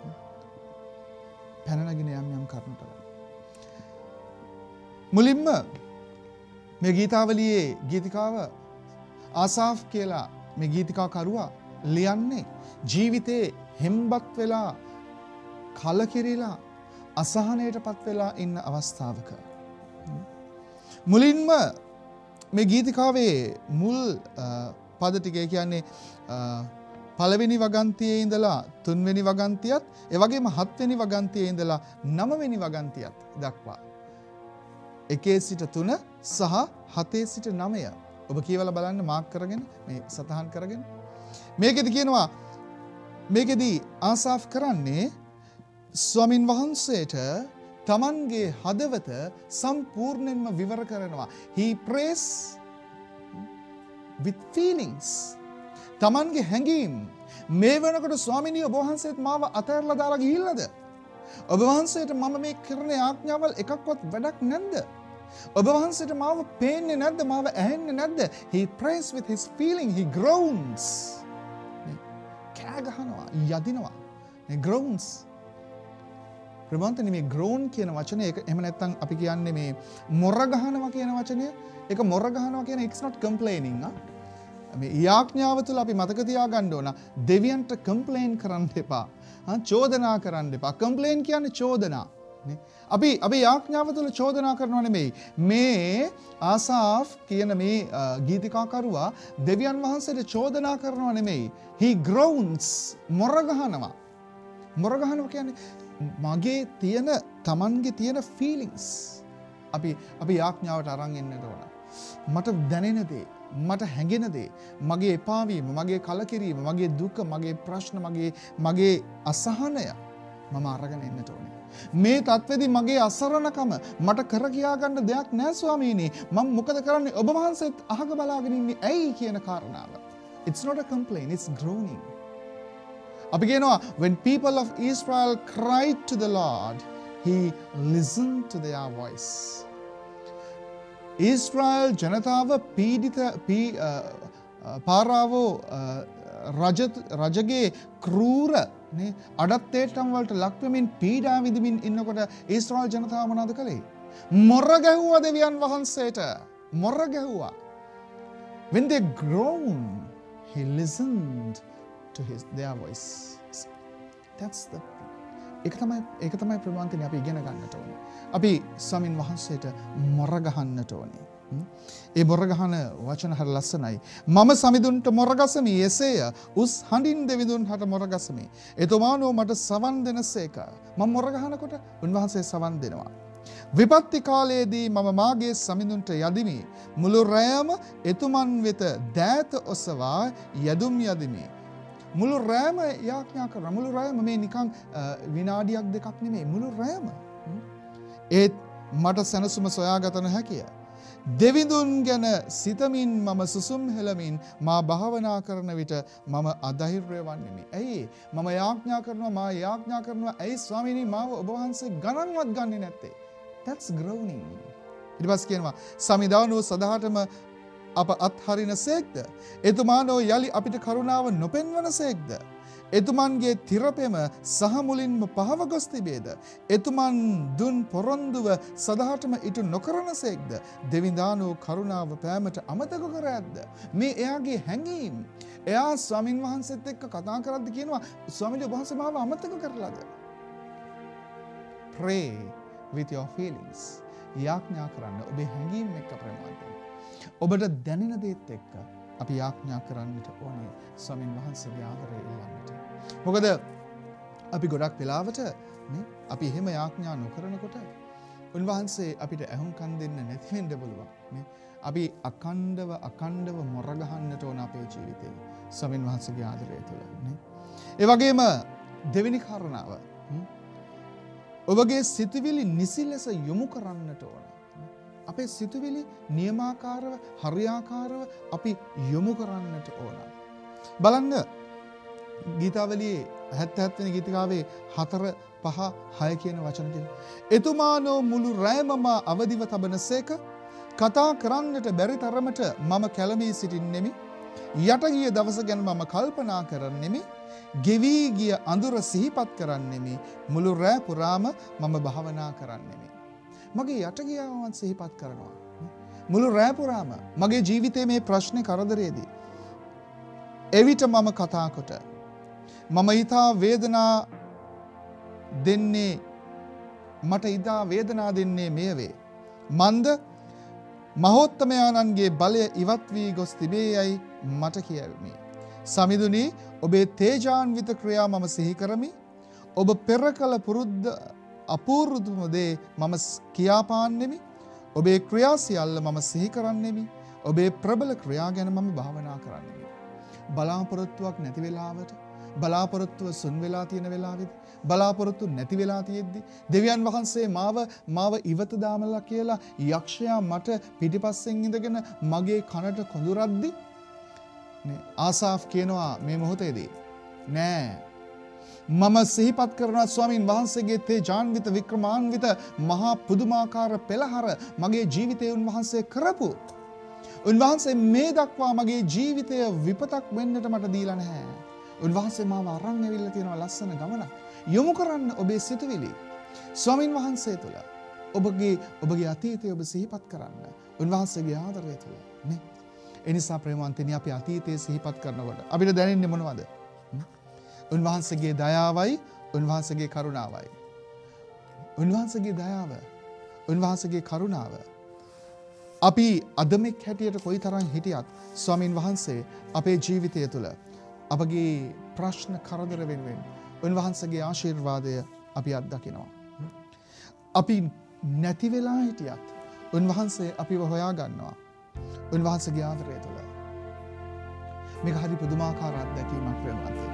පැන නගින යම් කරුණු ටික. මුලින්ම මේ ගීතාවලියේ ගීතිකාව ආසාෆ් කියලා මේ ගීතිකා කරුවා ලියන්නේ ජීවිතේ හෙම්බත් වෙලා කලකිරිලා අසහනයටපත් වෙලා ඉන්න අවස්ථාවක. මුලින්ම මේ ගීතිකාවේ මුල් පද ටික කියන්නේ පළවෙනි වගන්තියේ ඉඳලා තුන්වෙනි වගන්තියත් ඒ වගේම හත්වෙනි වගන්තියේ ඉඳලා නවවෙනි වගන්තියත් දක්වා 1 සිට 3 සහ 7 සිට 9 ඔබ කියවලා බලන්න මාක් කරගෙන මේ සතහන් කරගෙන මේකෙදි කියනවා මේකෙදි ආසාෆ් කරන්නේ ස්වාමින් වහන්සේට තමන්ගේ හදවත සම්පූර්ණයෙන්ම විවර කරනවා. He prays with feelings. තමන්ගේ හැඟීම් මේ වෙනකොට ස්වාමිනිය ඔබ වහන්සේත් මාව අතහැරලා දාලා ගිහිල්ලාද? ඔබ වහන්සේට මම මේ කරන ආඥාවල් එකක්වත් වැඩක් නැද්ද? ඔබ වහන්සේට මාව පේන්නේ නැද්ද? මාව ඇහෙන්නේ නැද්ද? He prays with his feeling. He groans. කෑ ගහනවා, යදිනවා. He groans. ප්‍රබන්තනේ මේ groan කියන වචනේ ඒක එහෙම නැත්නම් අපි කියන්නේ මේ මොර ගහනවා කියන වචනය. ඒක මොර ගහනවා කියන it's not complaining. මේ යාඥාව තුළ අපි මතක තියාගන්න ඕන දෙවියන්ට කම්ප්ලේන් කරන්න එපා. චෝදනා කරන්න එපා. කම්ප්ලේන් කියන්නේ චෝදනා. අපි යාඥාව තුළ චෝදනා කරනවා නෙමෙයි. මේ ආසාෆ් කියන මේ ගීතිකාකරුවා දෙවියන් වහන්සේට චෝදනා කරනවා නෙමෙයි. he groans මොරගහනවා. මොරගහනවා කියන්නේ මගේ තියෙන තමන්ගේ තියෙන feelings අපි යාඥාවට අරන් එන්නට ඕන. මට දැනෙන දේ, මට හැඟෙන දේ, මගේ එපාවීම, මගේ කලකිරීම, මගේ දුක, මගේ ප්‍රශ්න, මගේ අසහනය මම අරගෙන එන්නට ඕනේ. මේ තත්ත්වෙදී මගේ අසරණකම මට කර කියා ගන්න දෙයක් නෑ ස්වාමීනි. මම මොකද කරන්නේ? ඔබ වහන්සේත් අහක බලාගෙන ඉන්නේ ඇයි කියන කාරණාව. It's not a complaint, it's groaning. අපි කියනවා when people of Israel cried to the Lord, he listened to their voice. ඉස්රායල් ජනතාව පාරාවෝ රජගේ කරූර අඩත්තේටම් වලට ලක්වමින් පීඩා විඳමින් ඉන්නකොට ඉස්රායල් ජනතාව මොනවද කළේ? මොර ගැහුවා දෙවියන් වහන්සේට. මොර ගැහුවා. When they groaned, he listened to their voice. That's the ඒක තමයි ප්‍රමාන්තනේ අපි ඉගෙන ගන්නට ඕනේ. අපි ස්වාමින් වහන්සේට මොර ගහන්නට ඕනේ. ඒ මොර ගහන වචන හර ලස්සනයි. මම සමිඳුන්ට මොර ගසමි, එසේය උස් හඬින් දෙවිඳුන් හට මොර ගසමි. එතුමානෝ මට සවන් දෙනසේක. මම මොර ගහනකොට උන්වහන්සේ සවන් දෙනවා. විපත්ති කාලයේදී මම මාගේ සමිඳුන්ට යදිමි. මුළු රැයම එතුමන් වෙත දෑත ඔසවා යදුම් යදිමි. මුළු රෑම යාඥා කරනවා. මුළු රෑම මේ නිකන් විනාඩියක් දෙකක් නෙමෙයි. මුළු රෑම. ඒත් මට සැනසුම සොයාගත නොහැකිය. දෙවිඳුන් ගැන සිතමින් මම සුසුම් හෙළමින් මා භාවනා කරන විට මම අධෛර්ය වන්නෙමි. ඇයි? මම යාඥා කරනවා. ඇයි ස්වාමීනි මාව ඔබ වහන්සේ ගණන්වත් ගන්නේ නැත්තේ? That's groaning. ඊට පස්සේ කියනවා සමිදානෝ සදාටම අප අත්හරින සේක්ද? එතුමානෝ යලි අපිට කරුණාව නොපෙන්වන සේක්ද? එතුමන්ගේ තිරපෙම සහ මුලින්ම පහව ගොස් තිබේද? එතුමන් දුන් පොරොන්දුව සදහටම ඉටු නොකරන සේක්ද? දෙවිඳානෝ කරුණාව පෑමට අමතක කර ඇද්ද? මේ එයාගේ හැඟීම්. එයා ස්වාමින් වහන්සේත් එක්ක කතා කරද්දී කියනවා ස්වාමීන් වහන්සේ මාව අමතක කරලාද? Pray with your feelings. යාඥා කරන්න ඔබේ හැඟීම් එක්ක ප්‍රමාදයි. ඔබට දැනෙන දේත් එක්ක අපි යාඥා කරන්නට ඕනේ ස්වාමින් වහන්සේගේ ආදරය ඉල්ලන්නට. මොකද අපි ගොඩක් වෙලාවට අපි එහෙම යාඥා නොකරනකොට උන්වහන්සේ අපිට ඇහුම්කන් දෙන්න නැති වෙන්න පුළුවන්. අපි අකණ්ඩව මොර ගහන්නට ඕන අපේ ජීවිතේ ස්වාමින් වහන්සේගේ ආදරය තුළ. ඒ වගේම දෙවෙනි කාරණාව ඔබගේ සිතුවිලි නිසි ලෙස යොමු කරන්නට ඕන. අපේ සිතුවිලි නියමාකාරව හරියාකාරව අපි යොමු කරන්නට ඕන. බලන්න ගීතාවලියේ 77 වෙනි ගීතිකාවේ 4, 5, 6 කියන වචන දෙක. එතුමානෝ මුළු රැයම අවදිව තබනසේක කතා කරන්නට බැරි තරමට මම කැළඹී සිටින්නෙමි. යට ගිය දවස ගැන මම කල්පනා කරන්නෙමි. ගෙවී ගිය අඳුර සිහිපත් කරන්නෙමි. මුළු රැය පුරාම මම භාවනා කරන්නෙමි. මගේ යටගියාවන් සිහිපත් කරනවා. මුළු රෑ පුරාම මගේ ජීවිතයේ මේ ප්‍රශ්නේ කරදරේදී එවිට මම කතා කොට මම ඊතා වේදනා දෙන්නේ මෙය වේ. මන්ද මහෝත්තමයාණන්ගේ බලය ඉවත් වී ගොස් තිබේයයි මට කියවමි. සමිඳුනි ඔබේ තේජාන්විත ක්‍රියා මම සිහි කරමි. ඔබ පෙර කළ පුරුද්ද අපූර්වතම දේ මම කියාපාන්නෙමි. ඔබේ ක්‍රියා සියල්ල මම සිහි කරන්නෙමි. ඔබේ ප්‍රබල ක්‍රියා ගැන මම භාවනා කරන්නෙමි. බලාපොරොත්තුවක් නැති වෙලාවට, බලාපොරොත්තුව සුන් වෙලා තියෙන වෙලාවෙත්, බලාපොරොත්තු නැති වෙලා තියෙද්දි දෙවියන් වහන්සේ මාව ඉවත දාමලා කියලා යක්ෂයා මට පිටිපස්සෙන් ඉඳගෙන මගේ කනට කොඳුරද්දි ආසාෆ් කියනවා මේ මොහොතේදී නෑ මම සිහිපත් කරනවා ස්වාමීන් වහන්සේගේ තේජාන්විත වික්‍රමාන්විත මහා පුදුමාකාර පෙළහර මගේ ජීවිතයේ උන්වහන්සේ කරපු. උන්වහන්සේ මේ දක්වා මගේ ජීවිතය විපතක් වෙන්නට මට දීලා නැහැ. උන්වහන්සේ මාව අරන් ඇවිල්ලා තියෙනවා ලස්සන ගමනක්. යොමු කරන්න ඔබේ සිතුවිලි ස්වාමීන් වහන්සේ තුළ. ඔබගේ අතීතය ඔබ සිහිපත් කරන්න උන්වහන්සේගේ ආදරය තුළ නේ. ඒ නිසා ප්‍රේමවන්තනි අපි අතීතයේ සිහිපත් කරනකොට අපිට දැනෙන්නේ මොනවද? උන්වහන්සේගේ දයාවයි උන්වහන්සේගේ කරුණාවයි. උන්වහන්සේගේ දයාව උන්වහන්සේගේ කරුණාව අපි අදමෙක් හැටියට කොයිතරම් හිටියත් ස්වාමින් වහන්සේ අපේ ජීවිතය තුළ අපගේ ප්‍රශ්න කරදර වෙනුවෙන් උන්වහන්සේගේ ආශිර්වාදය අපි අත්දකිනවා. අපි නැති වෙලා හිටියත් උන්වහන්සේ අපිව හොයා ගන්නවා. උන්වහන්සේගේ ආදරය තුළ මේක හරි පුදුමාකාර අත්දැකීමක් ප්‍රේමවන්තනි.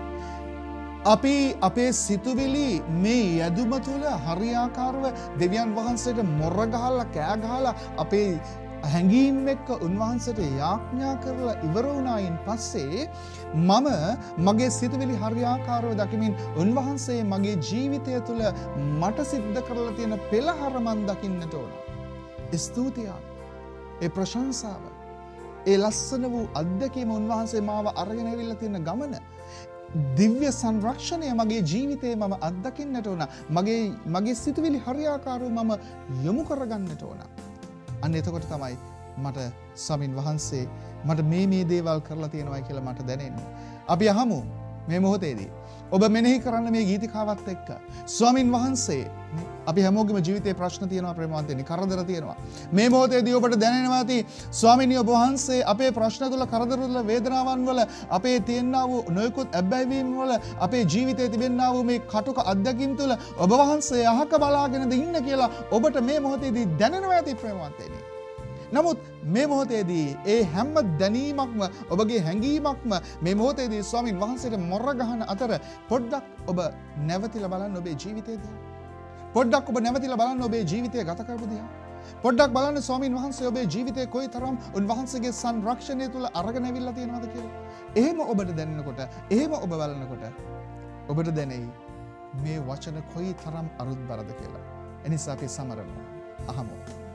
අපි අපේ සිතුවිලි මේ යදුම තුළ හරියාකාරව දෙවියන් වහන්සේට මොර ගහලා කෑ ගහලා අපේ හැඟීම් එක්ක උන්වහන්සේට යාඥා කරලා ඉවර වුණායින් පස්සේ මම මගේ සිතුවිලි හරියාකාරව දකිමින් උන්වහන්සේ මගේ ජීවිතය තුළ මට සිද්ධ කරලා තියෙන පෙළහර මන් දකින්නට ඕන. ස්තුතියි. ඒ ප්‍රශංසාව ඒ ලස්සන වූ අත්දැකීම උන්වහන්සේ මාව අරගෙන ඇවිල්ලා තියෙන ගමන දිව්‍ය සංරක්ෂණය මගේ ජීවිතේ මම අත්දකින්නට ඕන. මගේ සිතුවිලි හරියාකාරව මම යොමු කරගන්නට ඕන. අන්න එතකොට තමයි මට ස්වාමින් වහන්සේ මට මේ දේවල් කරලා තියෙනවා කියලා මට දැනෙන්නේ. අපි අහමු මේ මොහොතේදී ඔබ මෙනෙහි කරන්න මේ ගීතිකාවත් එක්ක ස්වාමින් වහන්සේ අපි හැමෝගෙම ජීවිතේ ප්‍රශ්න තියෙනවා ප්‍රේමවන්තනි, කරදර තියෙනවා. මේ මොහොතේදී ඔබට දැනෙනවා ඇති ස්වාමිනී ඔබ වහන්සේ අපේ ප්‍රශ්න තුළ කරදර තුළ වේදනාවන් වල අපේ තියෙනා වූ නොයෙකුත් අබ්බැහිවීම් වල අපේ ජීවිතයේ තිබෙනා වූ මේ කටුක අත්දැකීම් තුළ ඔබ වහන්සේ අහක බලාගෙනද ඉන්න කියලා ඔබට මේ මොහොතේදී දැනෙනවා ඇති ප්‍රේමවන්තනි. නමුත් මේ මොහොතේදී ඒ හැම දැනීමක්ම ඔබගේ හැඟීමක්ම මේ මොහොතේදී ස්වාමින් වහන්සේට මොර ගහන අතර පොඩ්ඩක් ඔබ නැවතිලා බලන්න ඔබේ ජීවිතය දිහා. පොඩ්ඩක් ඔබ නැවතිලා බලන්න ඔබේ ජීවිතය ගත කරපු දිහා. පොඩ්ඩක් බලන්න ස්වාමින් වහන්සේ ඔබේ ජීවිතේ කොයිතරම් උන්වහන්සේගේ සංරක්ෂණය තුල අරගෙන ඇවිල්ලා තියෙනවද කියලා. එහෙම ඔබට දැනෙනකොට, එහෙම ඔබ බලනකොට ඔබට දැනෙයි මේ වචන කොයිතරම් අරුත්බරද කියලා. එනිසා අපි සමරමු. අහමු.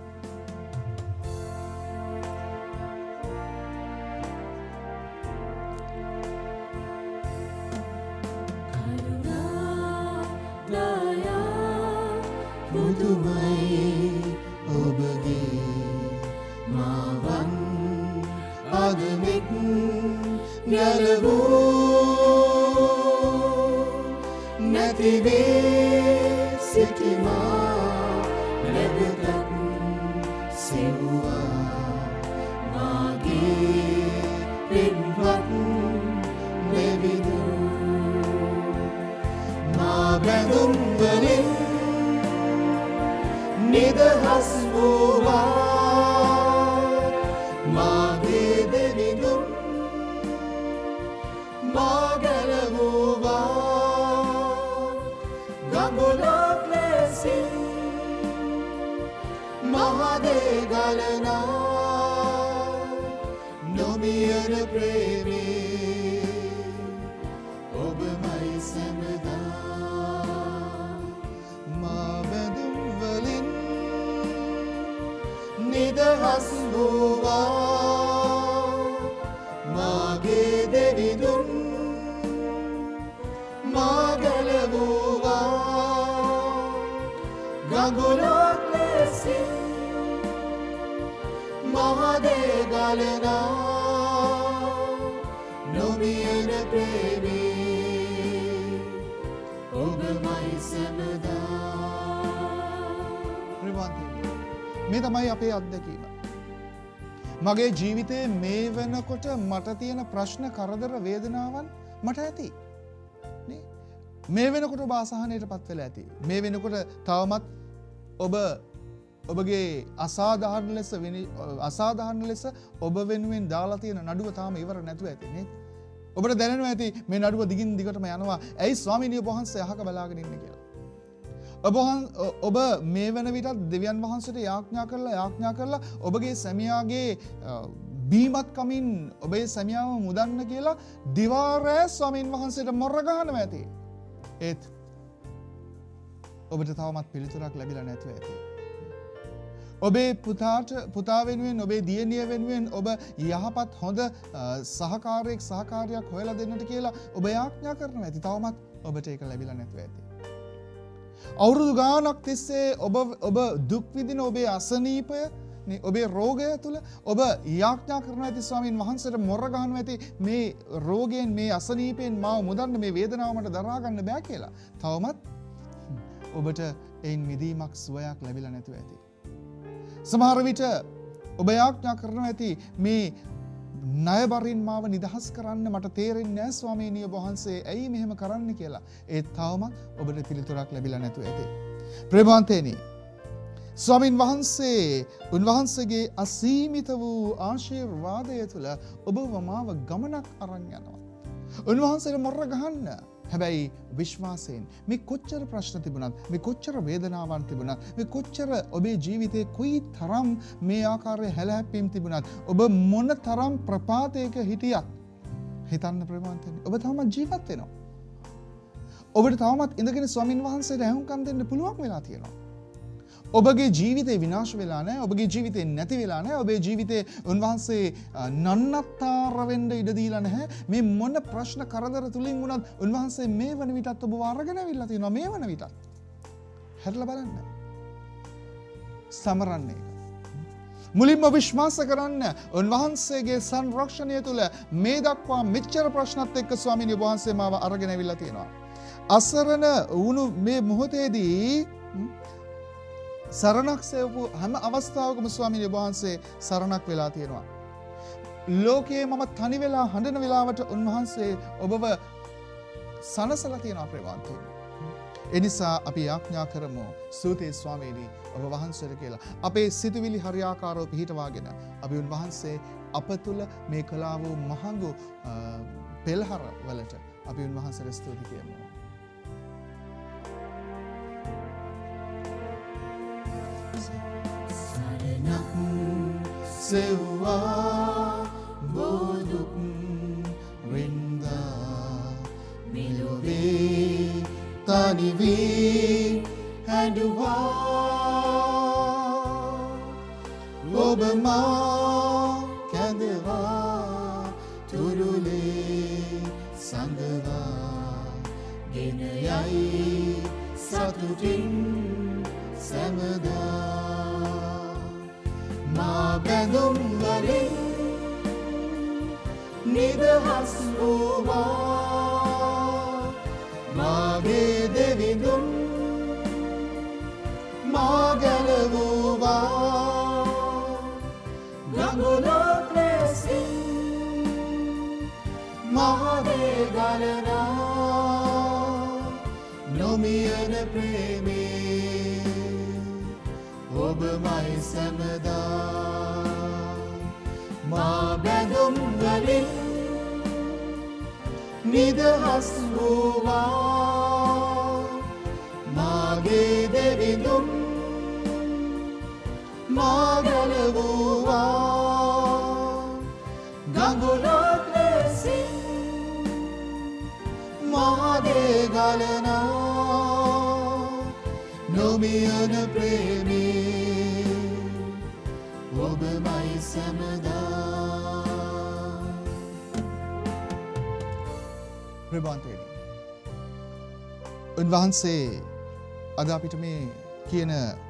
බුදුමයි ඔබගේ මාවන් අදමෙක් ගැලවූ නැතිවේ සිටිමා නැගතත් සෙව්වා මාගේ පෙන්වත් දෙවිදු මා බැඳුම් වලින් නිදහස් වූවා මාගේ දෙවිඳුන් මා ගැලවූවා ගඟුලක් ලෙසින් මහදේ ගලනා නොමියන ප්‍රේමේ ඔබමයි සැමදා මා බැඳුම් වලින් නිදහස් වූවා මාගේ දෙවිඳුන් මා ගැලවූවා ගඟුලක් ලෙසින් මහදේ ගලනා නොමියන ප්‍රේමේ ඔබමයි සැමදා. මේ තමයි අපේ අත්දැකීම. මගේ ජීවිතේ මේ වෙනකොට මට තියෙන ප්‍රශ්න කරදර වේදනාවන් මට ඇති. මේ වෙනකොට ඔබ අසහනයටපත් වෙලා ඇති. මේ වෙනකොට තවමත් ඔබගේ අසාධාරණ ලෙස ඔබ වෙනුවෙන් දාලා තියෙන නඩුව තාම ඉවර නැතුව ඇති නේද? ඔබට දැනෙනවා ඇති මේ නඩුව දිගින් දිගටම යනවා. ඇයි ස්වාමීනි ඔබ වහන්සේ අහක බලාගෙන ඉන්නේ කියලා. ඔබ මේ වන විටත් දෙවියන් වහන්සේට යාඥා කරලා ඔබගේ සැමියාගේ බීමත් කමින් ඔබේ සැමියාව මුදන්න කියලා දිවා රෑ ස්වාමීන් වහන්සේට මොර ගහනවා ඇති. ඒත් ඔබට තවමත් පිළිතුරක් ලැබිලා නැතුව ඇති. ඔබේ පුතා වෙනුවෙන් ඔබේ දියණිය වෙනුවෙන් ඔබ යහපත් හොඳ සහකාරයක් හොයලා දෙන්නට කියලා ඔබ යාඥා කරනවා ඇති. තවමත් ඔබට ඒක ලැබිලා නැතුව ඇති. අවුරුදු ගානක් තිස්සේ ඔබ දුක් විඳින ඔබේ අසනීපය නේ ඔබේ රෝගය තුල ඔබ යාඥා කරනවා ඇති ස්වාමීන් වහන්සේට මොර ගහනවා ඇති මේ රෝගයෙන් මේ අසනීපයෙන් මාව මුදන්න මේ වේදනාව මට දරා ගන්න බෑ කියලා. තවමත් ඔබට එයින් මිදීමක් සුවයක් ලැබිලා නැතුව ඇති. සමහර විට ඔබ යාඥා කරනවා ඇති මේ ණයබරින් මාව නිදහස් කරන්න මට තේරෙන්නේ නැහැ ස්වාමීනි ඔබ වහන්සේ ඇයි මෙහෙම කරන්න කියලා. ඒ තවමත් ඔබට පිළිතුරක් ලැබිලා නැතුව ඇති. ප්‍රේමවන්තයනි ස්වාමීන් වහන්සේ උන්වහන්සේගේ අසීමිත වූ ආශිර්වාදය තුළ ඔබව මාව ගමනක් අරන් යනවා. උන්වහන්සේට මොර ගහන්න. හැබැයි විශ්වාසයෙන් මේ කොච්චර ප්‍රශ්න තිබුණත් මේ කොච්චර වේදනාවන් තිබුණත් මේ කොච්චර ඔබේ ජීවිතේ කොයි තරම් මේ ආකාරයේ හැලහැප්පීම් තිබුණත් ඔබ මොන තරම් ප්‍රපාතයක හිටියත් හිතන්න ප්‍රේමවන්තයනි ඔබ තාමත් ජීවත් වෙනවා. ඔබට තාමත් ඉඳගෙන ස්වාමින් වහන්සේට ඇහුම්කන් දෙන්න පුළුවන් වෙලා තියෙනවා. ඔබගේ ජීවිතේ විනාශ වෙලා නැහැ. ඔබගේ ජීවිතේ නැති වෙලා නැහැ. ඔබේ ජීවිතේ උන්වහන්සේ නන්නත්තර වෙන්න ඉඩ දීලා නැහැ. මේ මොන ප්‍රශ්න කරදර තුලින් වුණත් උන්වහන්සේ මේ වන විටත් ඔබව අරගෙන අවිල්ලා තියෙනවා. මේ වන විටත් හැරලා බලන්න. සමරන්නේ. මුලින්ම විශ්වාස කරන්න උන්වහන්සේගේ සංරක්ෂණය තුල මේ දක්වා මෙච්චර ප්‍රශ්නත් එක්ක ස්වාමීන් වහන්සේ මාව අරගෙන අවිල්ලා තියෙනවා. අසරණ වුණු මේ මොහොතේදී සරණක් සෙවපු හැම අවස්ථාවකම ස්වාමීන් වහන්සේ සරණක් වෙලා තියෙනවා. ලෝකයේ මම තනි වෙලා හඬන වෙලාවට උන්වහන්සේ ඔබව සනසලා තියෙනවා ප්‍රේමවන්තයනි. ඒ නිසා අපි යාඥා කරමු සූතේ ස්වාමීනි ඔබ වහන්සේට කියලා. අපේ සිතුවිලි හරියාකාරව පිහිටවාගෙන අපි උන්වහන්සේ අප තුල මේ කලාව වූ මහඟු පෙළහර වලට අපි උන්වහන්සේට ස්තුති කියමු. සෙව්වා බෝදුක් රින්දා මෙලොවේ තනිවී හැඬුවා ඔබ මා කැඳවා තුරුලේ සඟවා ගෙන යයි සතුටින් සැමදා මා බැඳුම් වලින් නිදහස් වූවා මාගේ දෙවිඳුන් මා ගැලවුවා ගඟුලක් ලෙසින් මාගේ ගලනා නොමියන ප්‍රේමේ ඔබමයි සැමදා මා බැඳුම් වලින් නිදහස් වූවා මාගේ දෙවිඳුන් මා ගැලවුවා ගඟුලක් ලෙසින් මාගේ ගලනා නොමියන ප්‍රේමේ ඔබමයි සැමදා. ප්‍රේමවන්තයනි උන්වහන්සේ අද අපිට මේ කියන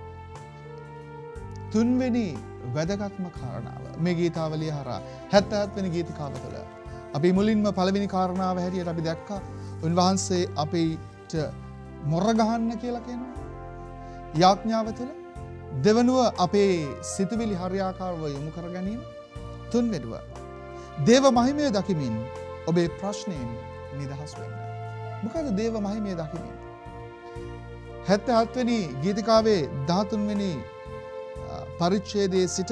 තුන්වෙනි වැදගත්ම කාරණාව මේ ගීතාවලිය හරහා 77 වෙනි ගීතිකාව තුළ අපි මුලින්ම පළවෙනි කාරණාව හැටියට අපි දැක්කා උන්වහන්සේ අපිට මොර ගහන්න කියලා කියනවා යාඥාව තුළ. දෙවනුව අපේ සිතුවිලි හරියාකාරව යොමු කර ගැනීම. තුන්වෙනුව දේව මහිමය දකිමින් ඔබේ ප්‍රශ්නයෙන් නිදහස් වෙන්න. මොකද දේව මහිමය දකිමින් 77 වෙනි ගීතිකාවේ 13 වෙනි පරිච්ඡේදයේ සිට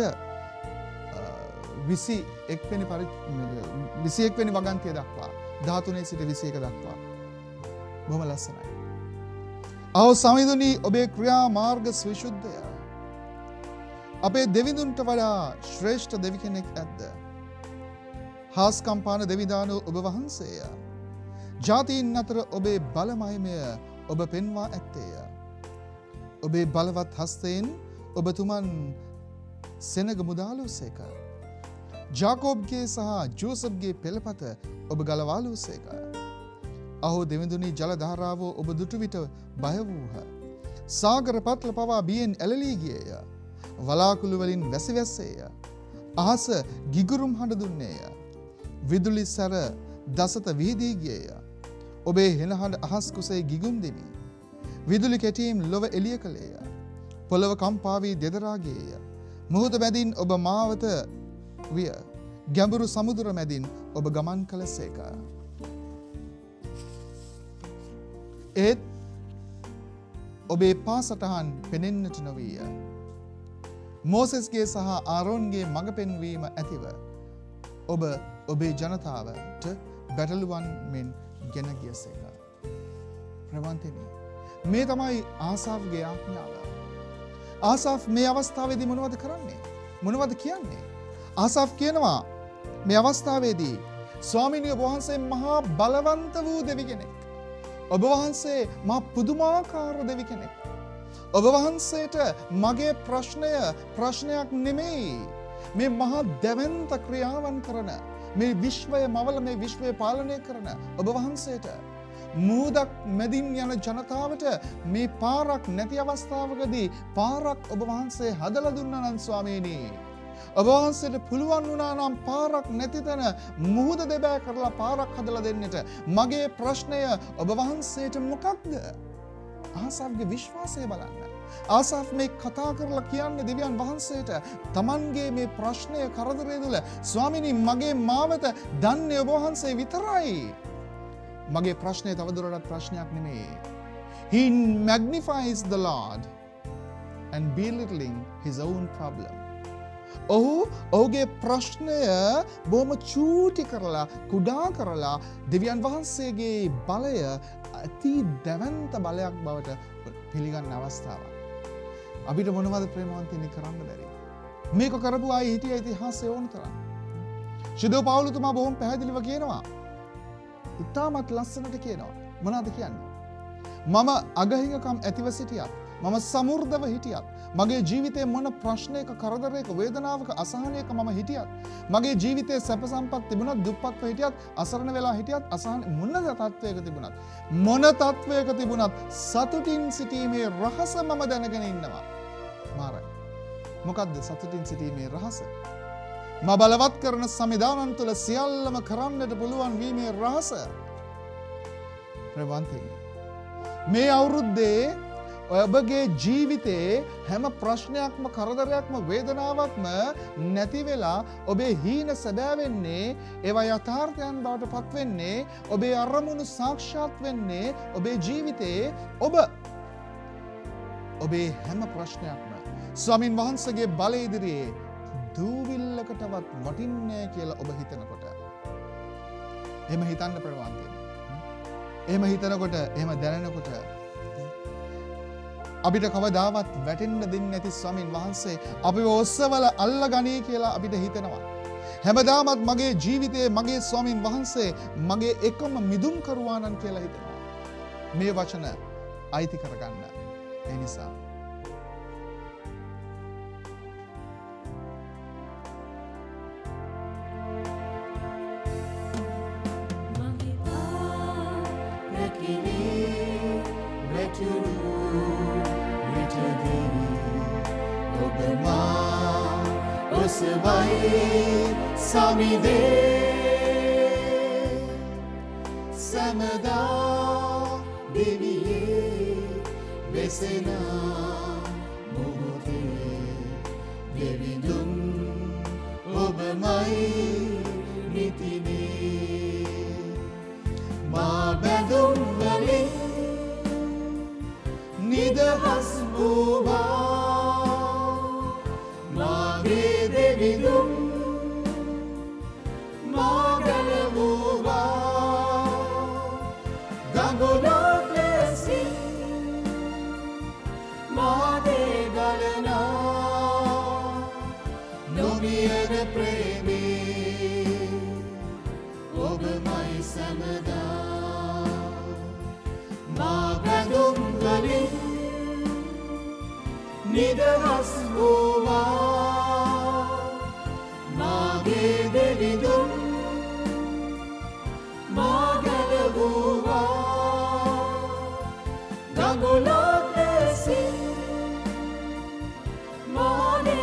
21 වෙනි වගන්තිය දක්වා 13 සිට 21 දක්වා බොහොම ලස්සනයි. අව් සමිඳුනි ඔබේ ක්‍රියා මාර්ග විශුද්ධය. අපේ දෙවිඳුන්ට වඩා ශ්‍රේෂ්ඨ දෙවි කෙනෙක් ඇද්ද? හාස්කම්පාන දෙවිදානෝ ඔබ වහන්සේය. ජාතීන් අතර ඔබේ බල මහිමය ඔබ පෙන්වා ඇත්තේය. ඔබේ බලවත් හස්තයෙන් ඔබතුමන් සෙනග මුදාලූසේක. ජාකෝබ්ගේ සහ ජෝසප්ගේ පෙළපත ඔබ ගලවාලූසේක. අහෝ දෙවිඳුනි ජල ධාරාවෝ ඔබ දුටු විට බය වූහ. සාගර පත්ල පවා බියෙන් ඇලලී ගියේය. වලාකුළු වලින් වැසිවැස්සේය. අහස ගිගුරුම් හඬ දුන්නේය. විදුලි සැර දසත විහිදී ගියේය. ඔබේ හෙනහඬ අහස් කුසේ ගිගුම් දෙමි. විදුලි කැටීම් ලොව එළිය කළේය. පොළව කම්පා වී දෙදරා ගියේය. මුහුද මැදින් ඔබ මාවත විය. ගැඹුරු සමුදුර මැදින් ඔබ ගමන් කළසේක. ඒත් ඔබේ පාසටහන් පෙනෙන්නට නොවීය. මෝසෙස්ගේ සහ ආරෝන්ගේ මඟ පෙන්වීම ඇතිව ඔබ ඔබේ ජනතාවට බැටළුවන් මෙන් ගෙන ගියසේක. ප්‍රවන්තනි, මේ තමයි ආසාෆ්ගේ ආඥාව. ආසාෆ් මේ අවස්ථාවේදී මොනවද කරන්නේ? මොනවද කියන්නේ? ආසාෆ් කියනවා මේ අවස්ථාවේදී ස්වාමීන් වහන්සේ මහා බලවන්ත වූ දෙවි කෙනෙක්. ඔබ වහන්සේ මහා පුදුමාකාර දෙවි කෙනෙක්. ඔබ වහන්සේට මගේ ප්‍රශ්නය ප්‍රශ්නයක් නෙමෙයි. මේ මහා දැවැන්ත ක්‍රියාවන් කරන මේ විශ්වය මවල මේ විශ්වය පාලනය කරන ඔබ වහන්සේට මූදක් මැදින් යන ජනතාවට මේ පාරක් නැති අවස්ථාවකදී පාරක් ඔබ වහන්සේ හදලා දුන්නා නම් ස්වාමීනි, ඔබ වහන්සේට පුළුවන් වුණා නම් පාරක් නැති තැන මුහුද දෙබෑ කරලා පාරක් හදලා දෙන්නට. මගේ ප්‍රශ්නය ඔබ වහන්සේට මොකක්ද? ආසාෆ්ගේ විශ්වාසය බලන්න. ආසාෆ් මේ කතා කරලා කියන්නේ දෙවියන් වහන්සේට තමන්ගේ මේ ප්‍රශ්නය කරදරය තුළ, ස්වාමීනි මගේ මාවත දන්නේ ඔබ වහන්සේ විතරයි. මගේ ප්‍රශ්නය තවදුරටත් ප්‍රශ්නයක් නෙමෙයි. He magnifies the Lord and belittling his own problem. ඔහුගේ ප්‍රශ්නය බොහොම චූටි කරලා කුඩා කරලා දෙවියන් වහන්සේගේ බලය අති දැවැන්ත බලයක් බවට පිළිගන්න අවස්ථාවක්. අපිට මොනවද ප්‍රේමවන්තනි කරන්න බැරි? මේක කරපු අය හිටිය ඉතිහාසය ඕන තරම්. ශුද්ධ පවුලතුමා බොහොම පැහැදිලිව කියනවා. ඉතාමත් ලස්සනට කියනවා. මොනවද කියන්නේ? මම අගහිඟකම් ඇතිව සිටියත්, මම සමෘද්ධව හිටියත්, මගේ ජීවිතේ මොන ප්‍රශ්නයක කරදරයක වේදනාවක අසහනයක මම හිටියත්, මගේ ජීවිතේ සැප සම්පත් තිබුණත්, දුප්පත්ව හිටියත්, අසරණ වෙලා හිටියත්, අසහන මොන තත්වයක තිබුණත්, මොන තත්වයක තිබුණත් සතුටින් සිටීමේ රහස මම දැනගෙන ඉන්නවා. මාරයි. මොකද්ද සතුටින් සිටීමේ රහස? මා බලවත් කරන සමිදානන් තුළ සියල්ලම කරන්නට පුළුවන් වීමේ රහස. ප්‍රවන්තනි, මේ අවුරුද්දේ ඔබගේ ජීවිතේ හැම ප්‍රශ්නයක්ම කරදරයක්ම වේදනාවක්ම නැති වෙලා ඔබේ හීන සැබෑ වෙන්නේ, ඒවා යථාර්ථයන් බවට පත් වෙන්නේ, ඔබේ අරමුණු සාක්ෂාත් වෙන්නේ ඔබේ ජීවිතේ ඔබේ හැම ප්‍රශ්නයක්ම ස්වාමින් වහන්සේගේ බලය ඉදිරියේ දූවිල්ලකටවත් වටින්නේ කියලා ඔබ හිතනකොට, එහෙම හිතන්න ප්‍රවන්තනි. එහෙම හිතනකොට, එහෙම දැනෙනකොට අපිට කවදාවත් වැටෙන්න දෙන්නේ නැති ස්වාමින් වහන්සේ අපිව ඔස්සවල අල්ලගනී කියලා අපිට හිතෙනවා. හැමදාමත් මගේ ජීවිතයේ මගේ ස්වාමින් වහන්සේ මගේ එකම මිදුම් කරුවානන් කියලා හිතෙනවා. මේ වචන අයිති කරගන්න. ඒ නිසා සමිදේ සමදා දෙවියේ වෙසෙන මොහොතේ දෙවිඳුන් ඔබමයි නිතිනේ. මා බැඳුම් වලින් නිදහස් වූවා, මාගේ දෙවිඳුන් මා ගැලවුවා. ගඟුලක් ලෙසින් මා දේ ගලනා, නොමියන ප්‍රේමේ ඔබමයි සැමදා. මා බැඳුම් වලින් නිදහස් වූවා, මාගේ දෙවිඳුන් මා ගැලවුවා. ගඟුලක් ලෙසින් මා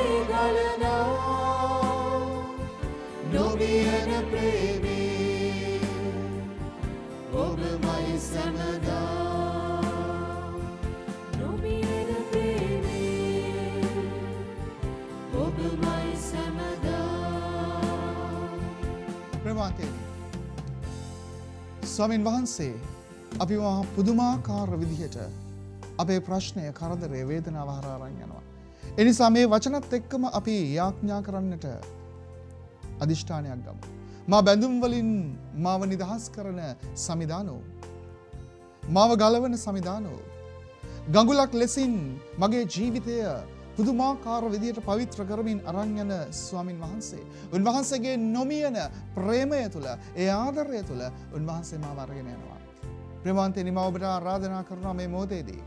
පින්වන්තයනි, ස්වාමින් වහන්සේ අපි මහා පුදුමාකාර විදිහට අපේ ප්‍රශ්නය, කරදරය, වේදනාව හරහා අරන් යනවා. ඒ නිසා මේ වචනත් එක්කම අපි යාඥා කරන්නට අදිෂ්ඨානයක් ගමු. මා බැඳුම් වලින් මාව නිදහස් කරන සමිදානෝ, මාව ගලවන සමිදානෝ, ගඟුලක් ලෙසින් මගේ ජීවිතය පුදුමාකාර විදියට පවිත්‍ර කරමින් අරන් යන ස්වාමින් වහන්සේ, උන්වහන්සේගේ නොමියන ප්‍රේමය තුළ, ඒ ආදරය තුළ උන්වහන්සේ මාව අරගෙන යනවා. ප්‍රේමවන්තයනි, මම ඔබට ආරාධනා කරනවා මේ මොහොතේදී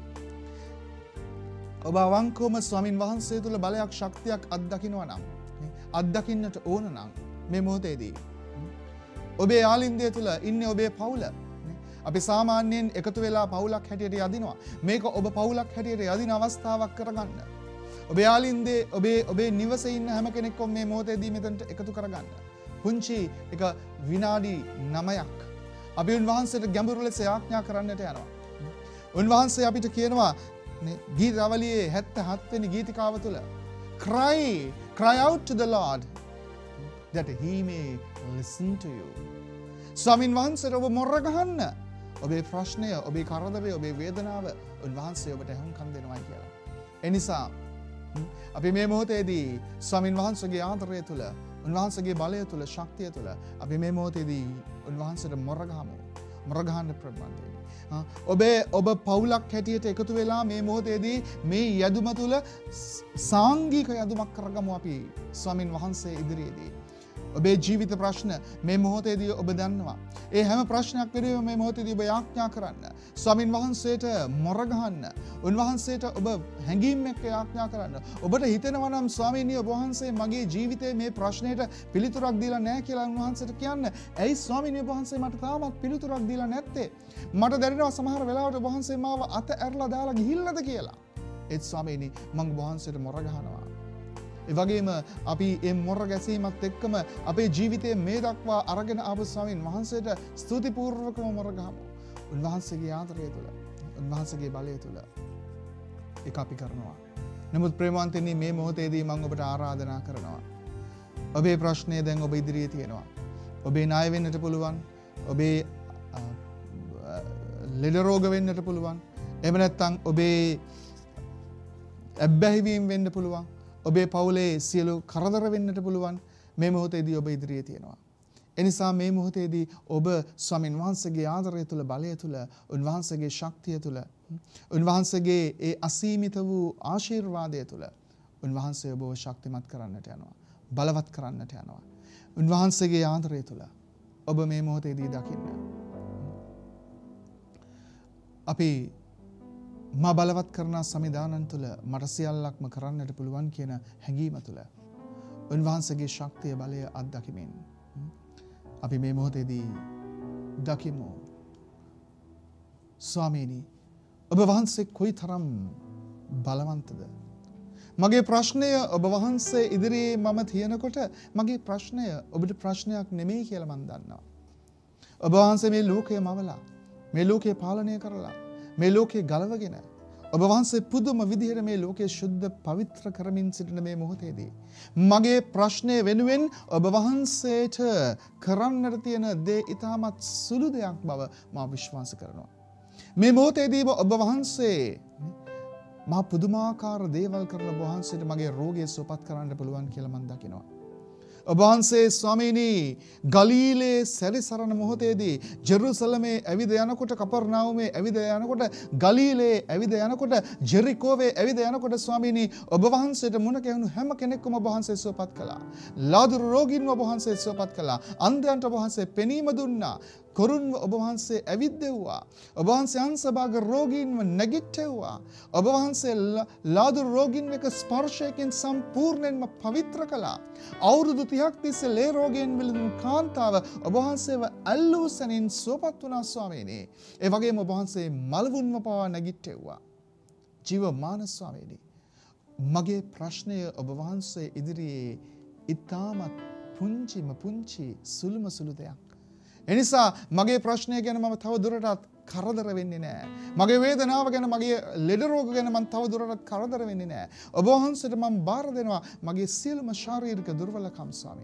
ඔබ අවංකවම ස්වාමින් වහන්සේ තුළ බලයක්, ශක්තියක් අත්දකින්නවා නම්, අත්දකින්නට ඕන නම් මේ මොහොතේදී ඔබේ ආලින්දය තුළ ඉන්නේ ඔබේ පවුල. අපි සාමාන්‍යයෙන් එකතු වෙලා පවුලක් හැටියට යදිනවා. මේක ඔබ පවුලක් හැටියට යදින අවස්ථාවක් කරගන්න. ඔබේ ආලින්දේ, ඔබේ නිවසේ ඉන්න හැම කෙනෙක්ම මේ මොහොතේදී මෙතනට එකතු කරගන්න. පුංචි එක විනාඩි 9ක් අපි උන්වහන්සේට ගැඹුරු ලෙස යාඥා කරන්නට යනවා. උන්වහන්සේ අපිට කියනවා ගීතාවලියේ 77 වෙනි ගීතිකාව තුළ, cry out to the Lord that he may listen to you. ස්වාමින් වහන්සේට ඔබ මොර ගහන්න. ඔබේ ප්‍රශ්නය, ඔබේ කරදරය, ඔබේ වේදනාව උන්වහන්සේ ඔබට ඇහුම්කන් දෙනවා කියලා. ඒ නිසා අපි මේ මොහොතේදී ස්වාමින් වහන්සේගේ ආදරය තුළ, උන්වහන්සේගේ බලය තුළ, ශක්තිය තුළ අපි මේ මොහොතේදී උන්වහන්සේට මොර ගහමු. මොර ගහන්න ප්‍රබන්ධයි. ඔබ පවුලක් හැටියට එකතු වෙලා මේ මොහොතේදී මේ යදුම තුළ සාංගික යදුමක් කරගමු අපි ස්වාමින් වහන්සේ ඉදිරියේදී. ඔබේ ජීවිත ප්‍රශ්න මේ මොහොතේදී ඔබ දන්නවා. ඒ හැම ප්‍රශ්නයක් පිළිබඳව මේ මොහොතේදී ඔබ යාඥා කරන්න. ස්වාමින් වහන්සේට මොර ගහන්න. උන්වහන්සේට ඔබ හැඟීම් එක්ක යාඥා කරන්න. ඔබට හිතෙනවා නම් ස්වාමීනි, ඔබ වහන්සේ මගේ ජීවිතයේ මේ ප්‍රශ්නෙට පිළිතුරක් දීලා නැහැ කියලා උන්වහන්සේට කියන්න. ඇයි ස්වාමීනි, ඔබ වහන්සේ මට තාමත් පිළිතුරක් දීලා නැත්තේ? මට දැනෙනවා සමහර වෙලාවට ඔබ වහන්සේ මාව අත ඇරලා දාලා ගිහිල්ලාද කියලා. ඒත් ස්වාමීනි, මම ඔබ වහන්සේට මොර ගහනවා. ඒ වගේම අපි මේ මොර ගැසීමත් එක්කම අපේ ජීවිතයේ මේ දක්වා අරගෙන ආපු ස්වාමීන් වහන්සේට ස්තුතිපූර්වකව මොර ගහමු. උන්වහන්සේගේ ආදරය තුළ, උන්වහන්සේගේ බලය තුළ ඒක අපි කරනවා. නමුත් ප්‍රේමවන්තනි, මේ මොහොතේදී මම ඔබට ආරාධනා කරනවා. ඔබේ ප්‍රශ්නය දැන් ඔබ ඉදිරියේ තියෙනවා. ඔබේ ණය වෙන්නට පුළුවන්. ඔබේ ලෙඩ රෝග වෙන්නට පුළුවන්. එහෙම නැත්නම් ඔබේ ඇබ්බැහිවීම වෙන්න පුළුවන්. ඔබේ පවුලේ සියලු කරදර වෙන්නට පුළුවන්. මේ මොහොතේදී ඔබ ඉදිරියේ තියෙනවා. එනිසා මේ මොහොතේදී ඔබ ස්වාමින් වහන්සේගේ ආදරය තුළ, බලය තුළ, උන්වහන්සේගේ ශක්තිය තුළ, උන්වහන්සේගේ ඒ අසීමිත වූ ආශිර්වාදය තුළ උන්වහන්සේ ඔබව ශක්තිමත් කරන්නට යනවා. බලවත් කරන්නට යනවා. උන්වහන්සේගේ ආදරය තුළ ඔබ මේ මොහොතේදී දකින්න. අපි මා බලවත් කරන සමිදානන් තුළ මට සියල්ලක්ම කරන්නට පුළුවන් කියන හැඟීම තුළ උන්වහන්සේගේ ශක්තිය, බලය අත්දකිමින් අපි මේ මොහොතේදී දකිමු. ස්වාමීනි, ඔබ වහන්සේ කොයිතරම් බලවන්තද? මගේ ප්‍රශ්නය ඔබ වහන්සේ ඉදිරියේ මම තියනකොට මගේ ප්‍රශ්නය ඔබට ප්‍රශ්නයක් නෙමෙයි කියලා මම දන්නවා. ඔබ වහන්සේ මේ ලෝකය මවලා, මේ ලෝකය පාලනය කරලා, මේ ලෝකේ ගලවගෙන ඔබ වහන්සේ පුදුම විදිහට මේ ලෝකයේ ශුද්ධ පවිත්‍ර කරමින් සිටින මේ මොහොතේදී මගේ ප්‍රශ්නය වෙනුවෙන් ඔබ වහන්සේට කරන්නට තියෙන දේ ඉතාමත් සුළු දෙයක් බව මා විශ්වාස කරනවා. මේ මොහොතේදී ඔබ වහන්සේ මා පුදුමාකාර දේවල් කරන ඔබ වහන්සේට මගේ රෝගය සුවපත් කරන්න පුළුවන් කියලා මම දකිනවා. ඔබ වහන්සේ ස්වාමීනි, ගලීලේ සැරිසරන මොහොතේදී ජෙරුසලමේ ඇවිද යනකොට, කපර්නාවුමේ ඇවිද යනකොට, ගලීලේ ඇවිද යනකොට, ජෙරිකෝවේ ඇවිද යනකොට ස්වාමීනි, ඔබ වහන්සේට මුණ ගැහුණු හැම කෙනෙක්ම ඔබ වහන්සේ සුවපත් කළා. ලාදුරු රෝගීන්ව ඔබ වහන්සේ සුවපත් කළා. අන්ධයන්ට ඔබ වහන්සේ පෙනීම දුන්නා. කොරුන්ව ඔබ වහන්සේ ඇවිද්දෙව්වා. ඔබ වහන්සේ අංශභාග රෝගීන්ව නැගිට්ටෙව්වා. ඔබ වහන්සේ ලාදුරු රෝගීන් එක ස්පර්ශයකින් සම්පූර්ණයෙන්ම පවිත්‍ර කළා. අවුරුදු 30ක් තිස්සේ ලේ රෝගයෙන් මිදුණු කාන්තාව ඔබ වහන්සේව ඇල්ලූ සැනින් සුවපත් වුණා ස්වාමීනි. ඒ වගේම ඔබ වහන්සේ මලවුන්ව පවා නැගිට්ටෙව්වා. ජීවමාන ස්වාමීනි, මගේ ප්‍රශ්නය ඔබ වහන්සේ ඉදිරියේ ඉතාමත් පුංචි සුළුම සුළු දෙයක්. එනිසා මගේ ප්‍රශ්නය ගැන මම තව දුරටත් කරදර වෙන්නේ නැහැ. මගේ වේදනාව ගැන, මගේ ලෙඩ රෝග ගැන මම තව දුරටත් කරදර වෙන්නේ නැහැ. ඔබ වහන්සේට මම බාර දෙනවා මගේ සියලුම ශාරීරික දුර්වලකම් ස්වාමීනි.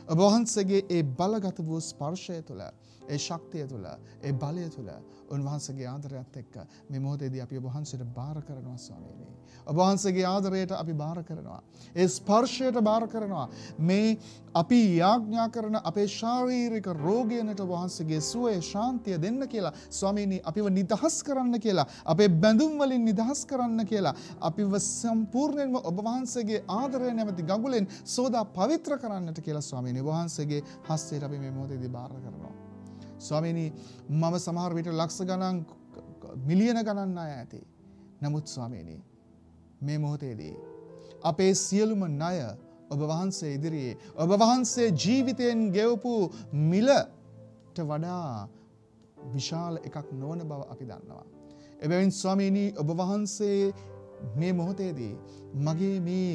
ඔබ වහන්සේගේ ඒ බලගත වූ ස්පර්ශය තුළ, ඒ ශක්තිය තුළ, ඒ බලය තුළ උන්වහන්සේගේ ආදරයත් එක්ක මේ මොහොතේදී අපි ඔබ වහන්සේට බාර කරනවා ස්වාමීනි. ඔබ වහන්සේගේ ආදරයට අපි බාර කරනවා. ඒ ස්පර්ශයට බාර කරනවා. මේ අපි යාඥා කරන අපේ ශාරීරික රෝගයන්ට ඔබ වහන්සේගේ සුවය ශාන්තිය දෙන්න කියලා ස්වාමීනි අපිව නිදහස් කරන්න කියලා අපේ බැඳුම් වලින් නිදහස් කරන්න කියලා අපිව සම්පූර්ණයෙන්ම ඔබ වහන්සේගේ ආදරය නැමැති ගඟුලෙන් සෝදා පවිත්‍ර කරන්නට කියලා ස්වාමීනි ඔබ වහන්සේගේ හස්තයට අපි මේ මොහොතේදී බාර කරනවා. ස්වාමීනි මම සමහර විට ලක්ෂ ගණන් මිලියන ගණන් අය ඇති. නමුත් ස්වාමීනි මේ මොහොතේදී අපේ සියලුම ණය ඔබ වහන්සේ ඉදිරියේ ඔබ වහන්සේ ජීවිතයෙන් ගෙවපු මිලට වඩා විශාල එකක් නොවන බව අපි දන්නවා. එබැවින් ස්වාමීනි ඔබ වහන්සේ මේ මොහොතේදී මගේ මේ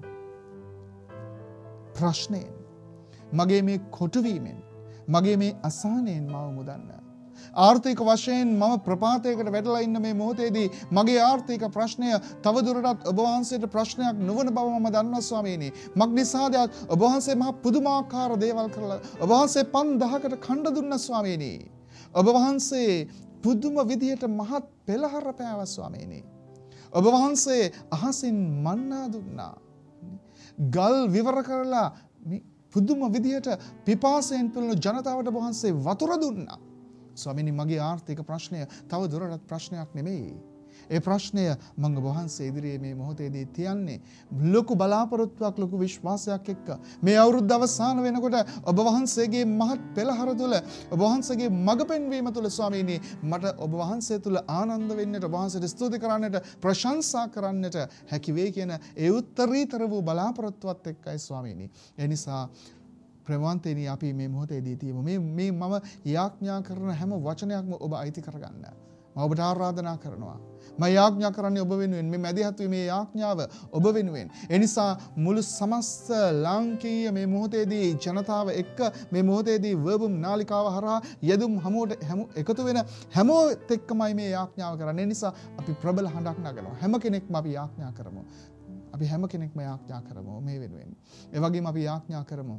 ප්‍රශ්නයෙන් මගේ මේ කොටුවීමෙන් මගේ මේ අසහනයෙන් මාව මුදන්න. ආර්ථික වශයෙන් මම ප්‍රපාතයකට වැටලා ඉන්න මේ මොහොතේදී මගේ ආර්ථික ප්‍රශ්නය තවදුරටත් ඔබ වහන්සේට ප්‍රශ්නයක් නොවන බව මම දන්නවා ස්වාමීනි. මක් නිසාද ඔබ වහන්සේ මහා පුදුමාකාර දේවල් කරලා ඔබ වහන්සේ 5000කට කණ්ඩ දුන්නා ස්වාමීනි. ඔබ වහන්සේ පුදුම විදියට මහත් පෙළහර පෑවා ස්වාමීනි. ඔබ වහන්සේ අහසින් මන්නා දුන්නා. ගල් විවර කරලා පුදුම විදියට පිපාසයෙන් පෙළෙන ජනතාවට ඔබ වහන්සේ වතුර දුන්නා. ස්වාමීනි මගේ ආර්ථික ප්‍රශ්නය තව දුරටත් ප්‍රශ්නයක් නෙමෙයි. ඒ ප්‍රශ්නය මම ඔබ වහන්සේ ඉදිරියේ මේ මොහොතේදී තියන්නේ ලොකු බලාපොරොත්තුවක් ලොකු විශ්වාසයක් එක්ක මේ අවුරුද්ද අවසන් වෙනකොට ඔබ වහන්සේගේ මහත් පෙළහර තුළ ඔබ වහන්සේගේ මඟ පෙන්වීම තුළ ස්වාමීනි මට ඔබ වහන්සේ තුළ ආනන්ද වෙන්නට ඔබ වහන්සේට ස්තුති කරන්නට ප්‍රශංසා කරන්නට හැකි වේ කියන ඒ උත්තරීතර වූ බලාපොරොත්තුවත් එක්කයි ස්වාමීනි. ඒ නිසා ප්‍රවන්තේනි අපි මේ මොහොතේදී තියමු මේ මම යාඥා කරන හැම වචනයක්ම ඔබ අයිති කරගන්න. මම ඔබට ආරාධනා කරනවා. මම යාඥා කරන්නේ ඔබ වෙනුවෙන් මේ මැදිහත් වී මේ යාඥාව ඔබ වෙනුවෙන්. ඒ නිසා මුළු සමස්ත ලාංකීය මේ මොහොතේදී ජනතාව එක්ක මේ මොහොතේදී වර්බම් නාලිකාව හරහා යෙදුම් එකතු වෙන හැමෝත් එක්කමයි මේ යාඥාව කරන්නේ. ඒ නිසා අපි ප්‍රබල හඬක් නගනවා. හැම කෙනෙක්ම අපි යාඥා කරමු. අපි හැම කෙනෙක්ම යාඥා කරමු මේ වෙනුවෙන්. ඒ වගේම අපි යාඥා කරමු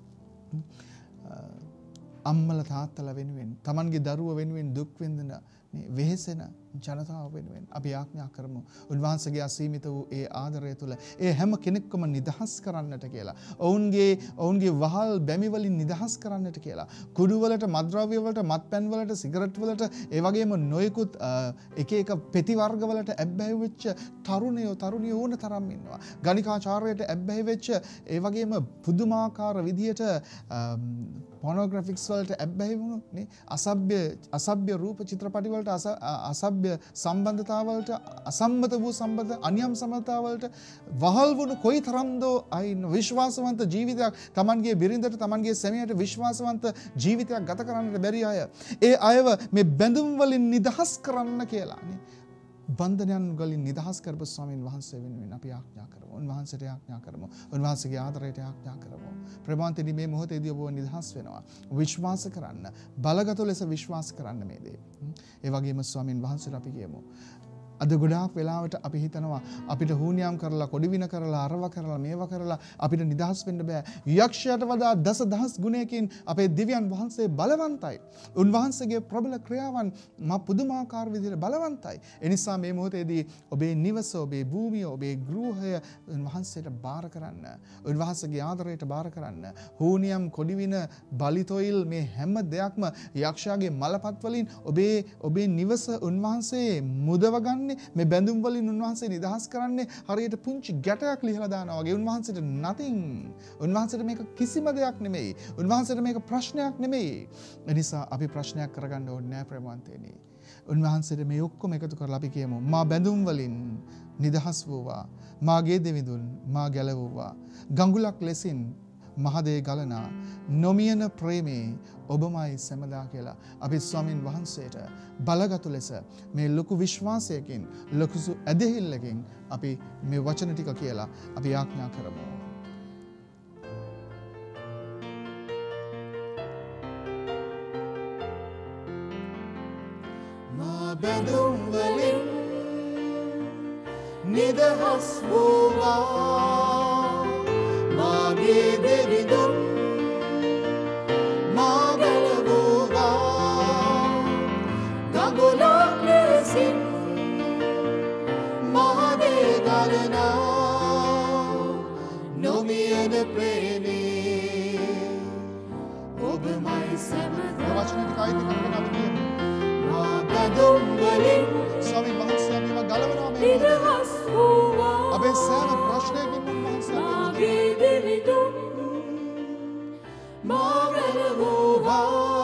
අම්මල තාත්තල වෙනුවෙන් තමන්ගේ දරුව වෙනුවෙන් දුක් විඳින වෙහෙසෙන ජනතාව වෙනුවෙන් අපි ආඥා කරමු උන්වහන්සේගේ අසීමිත වූ ඒ ආදරය තුළ ඒ හැම කෙනෙක්ම නිදහස් කරන්නට කියලා ඔවුන්ගේ වහල් බැමි වලින් නිදහස් කරන්නට කියලා කුඩු වලට මත්ද්‍රව්‍ය වලට මත්පැන් වලට සිගරට් වලට ඒ වගේම නොයෙකුත් එක පෙති වර්ග වලට ඇබ්බැහි වෙච්ච තරුණියෝ ඕන තරම් ඉන්නවා ගණිකාචාරයට ඇබ්බැහි වෙච්ච ඒ වගේම පුදුමාකාර විදියට පොනෝග්‍රැෆික්ස් වලට ඇබ්බැහි වුණු නේ අසභ්‍ය රූප චිත්‍රපටි වලට අසභ්‍ය සම්බන්ධතාවලට අසම්මත වූ සම්බන්ධ අනියම් සම්බන්ධතාවලට වහල් වුණු කොයි තරම්දෝ අයින් විශ්වාසවන්ත ජීවිතයක් Tamanගේ බිරිඳට Tamanගේ සැමියාට විශ්වාසවන්ත ජීවිතයක් ගත කරන්නට බැරි අය ඒ අයව මේ බැඳුම් වලින් නිදහස් කරන්න කියලා නේ බන්ධනයන් වලින් නිදහස් කරපු ස්වාමීන් වහන්සේ වෙනුවෙන් අපි ආඥා කරමු. උන්වහන්සේට ආඥා කරමු. උන්වහන්සේගේ ආදරයට ආඥා කරමු. ප්‍රේමවන්තනි මේ මොහොතේදී ඔබ නිදහස් වෙනවා. විශ්වාස කරන්න. බලගත ලෙස විශ්වාස කරන්න මේ දේ. ඒ වගේම ස්වාමීන් වහන්සේට අපි කියමු. අද ගොඩාක් වෙලාවට අපි හිතනවා අපිට හුනියම් කරලා කොඩිවින කරලා අරව කරලා මේව කරලා අපිට නිදහස් වෙන්න බෑ. යක්ෂයාට වඩා දසදහස් ගුණයකින් අපේ දිව්‍යන් වහන්සේ බලවන්තයි. උන්වහන්සේගේ ප්‍රබල ක්‍රියාවන් මා පුදුමාකාර විදිහට බලවන්තයි. ඒ නිසා මේ මොහොතේදී ඔබේ නිවස, ඔබේ භූමිය, ඔබේ ගෘහය උන්වහන්සේට බාර කරන්න. උන්වහන්සේගේ ආදරයට බාර කරන්න. හුනියම් කොඩිවින බලිතොයිල් මේ හැම දෙයක්ම යක්ෂයාගේ මලපත් වලින් ඔබේ නිවස උන්වහන්සේ මුදව ගන්න මේ බැඳුම් වලින් උන්වහන්සේ නිදහස් කරන්නේ හරියට පුංචි ගැටයක් ලිහලා දානවා වගේ උන්වහන්සේට nothing උන්වහන්සේට මේක කිසිම දෙයක් නෙමෙයි උන්වහන්සේට මේක ප්‍රශ්නයක් නෙමෙයි ඒ නිසා අපි ප්‍රශ්නයක් කරගන්න ඕනේ නෑ ප්‍රේමවන්තයනි උන්වහන්සේට මේ ඔක්කොම එකතු කරලා අපි කියමු මා බැඳුම් වලින් නිදහස් වූවා මාගේ දෙවිඳුන් මා ගැලවුවා ගඟුලක් ලෙසින් මහදේ ගලනා නොමියන ප්‍රේමේ ඔබමයි සැමදා කියලා අපි ස්වාමින් වහන්සේට බලගතු ලෙස මේ ලොකු විශ්වාසයකින් ලොකු ඇදහිල්ලකින් අපි මේ වචන ටික කියලා අපි ආඥා කරමු. මා බැඳුම් වලින් නිදහස් වූවා මාගේ දෙවිඳුන් අයිති කරගෙන අපි කියමු. මා බැඳුම් වලින් ස්වාමීන් වහන්සේ අපිව ගලවනවා මේ මොහොතේ. නිදහස් වූවා. අපේ සෑම ප්‍රශ්නයකින් උන්වහන්සේ අපිව මාගේ දෙවිඳුන් මා ගැලවුවා.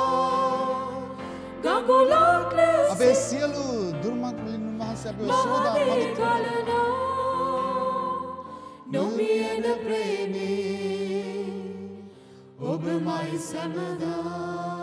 ගඟුලක් ලෙස අපේ සියලු දුර්මත් වලින් උන්වහන්සේ අපිව සෝදා මාගේ පවිත්‍ර ගලනා නොමියෙන ප්‍රේමී ඔබමයි සැමදා.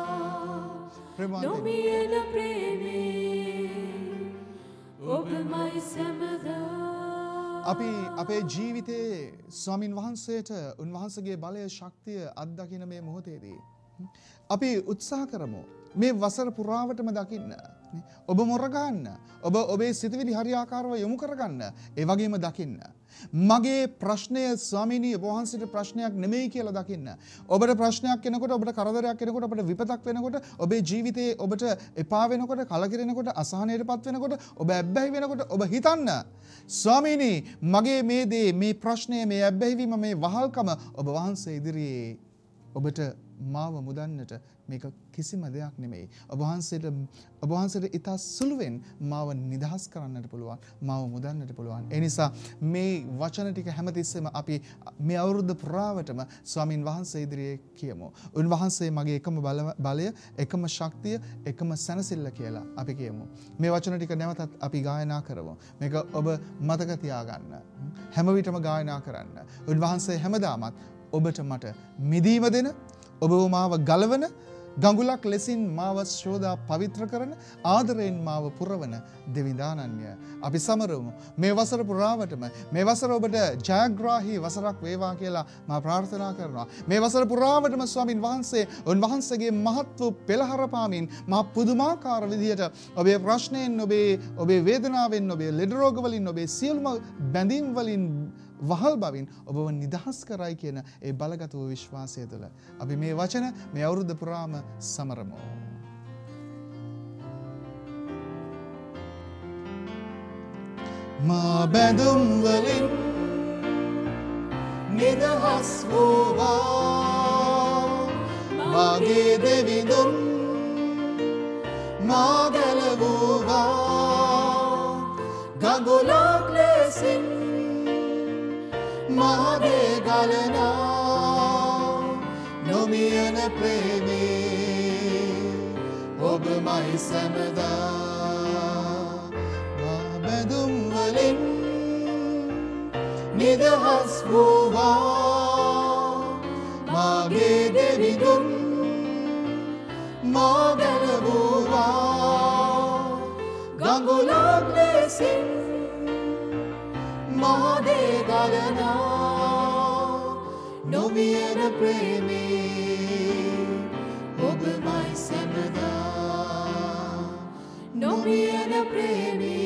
නොමියෙන ප්‍රේමී ඔබමයි සැමදා. අපි අපේ ජීවිතයේ ස්වාමින් වහන්සේට උන්වහන්සේගේ බලය ශක්තිය අත්දකින මේ මොහොතේදී අපි උත්සාහ කරමු මේ වසර පුරාවටම දකින්න. ඔබ මොරගන්න, ඔබ ඔබේ සිතුවිලි හරියාකාරව යොමු කරගන්න, ඒ වගේම දකින්න. මගේ ප්‍රශ්නය ස්වාමීනී ඔබ වහන්සේට ප්‍රශ්නයක් නෙමෙයි කියලා දකින්න. ඔබට ප්‍රශ්නයක් එනකොට, ඔබට කරදරයක් එනකොට, ඔබට විපතක් වෙනකොට, ඔබේ ජීවිතයේ ඔබට එපා වෙනකොට, කලකිරෙනකොට, අසහනයටපත් වෙනකොට, ඔබ ඇබ්බැහි වෙනකොට ඔබ හිතන්න ස්වාමීනී මගේ මේ දේ, මේ ප්‍රශ්නය, මේ ඇබ්බැහිවීම, මේ වහල්කම ඔබ වහන්සේ ඉදිරියේ ඔබට මාව මුදන්නට මේක කිසිම දෙයක් නෙමෙයි. ඔබ වහන්සේට ඉතා සුළුවෙන් මාව නිදහස් කරන්නට පුළුවන්, මාව මුදන්නට පුළුවන්. ඒ නිසා මේ වචන ටික හැමතිස්සෙම අපි මේ අවුරුද්ද පුරාවටම ස්වාමින් වහන්සේ ඉදිරියේ කියමු. උන්වහන්සේ මගේ එකම බලය, එකම ශක්තිය, එකම සැනසෙල්ල කියලා අපි කියමු. මේ වචන ටික නැවතත් අපි ගායනා කරමු. මේක ඔබ මතක තියාගන්න. හැම විටම ගායනා කරන්න. උන්වහන්සේ හැමදාමත් ඔබට මට මිදීම දෙන, ඔබ මාව ගලවන, ගඟුලක් ලෙසින් මාව ශෝදා පවිත්‍ර කරන, ආදරයෙන් මාව පුරවන දෙවිදානන්‍ය. අපි සමරමු මේ වසර පුරාවටම. මේ වසර ඔබට ජයග්‍රාහී වසරක් වේවා කියලා මා ප්‍රාර්ථනා කරනවා. මේ වසර පුරාවටම ස්වාමින් වහන්සේ උන්වහන්සේගේ මහත් වූ පෙළහර පාමින් මා පුදුමාකාර විදිහට ඔබේ ප්‍රශ්නයෙන්, ඔබේ වේදනාවෙන්, ඔබේ ලෙඩ රෝග වලින්, ඔබේ සියලුම බැඳීම් වලින් වහල් බවින් ඔබව නිදහස් කරයි කියන ඒ බලගත වූ විශ්වාසය තුළ අපි මේ වචන මේ අවුරුද්ද පුරාම සමරමු. මා බැඳුම් වලින් නිදහස් වූවා. මාගේ දෙවිඳුන් මා ගැලවුවා. ගඟුලක් ලෙසින් මාගේ ගලනා නොමියන ප්‍රේමී ඔබමයි සැමදා. මා බැඳුම් වලින් නිදහස් වූවා. මාගේ දෙවිඳුන් මා ගැලවුවා. ගඟුලක් ලෙසින් මාගේ ගලනා නොමියන ප්‍රේමී ඔබමයි සැමදා. නොමියන ප්‍රේමී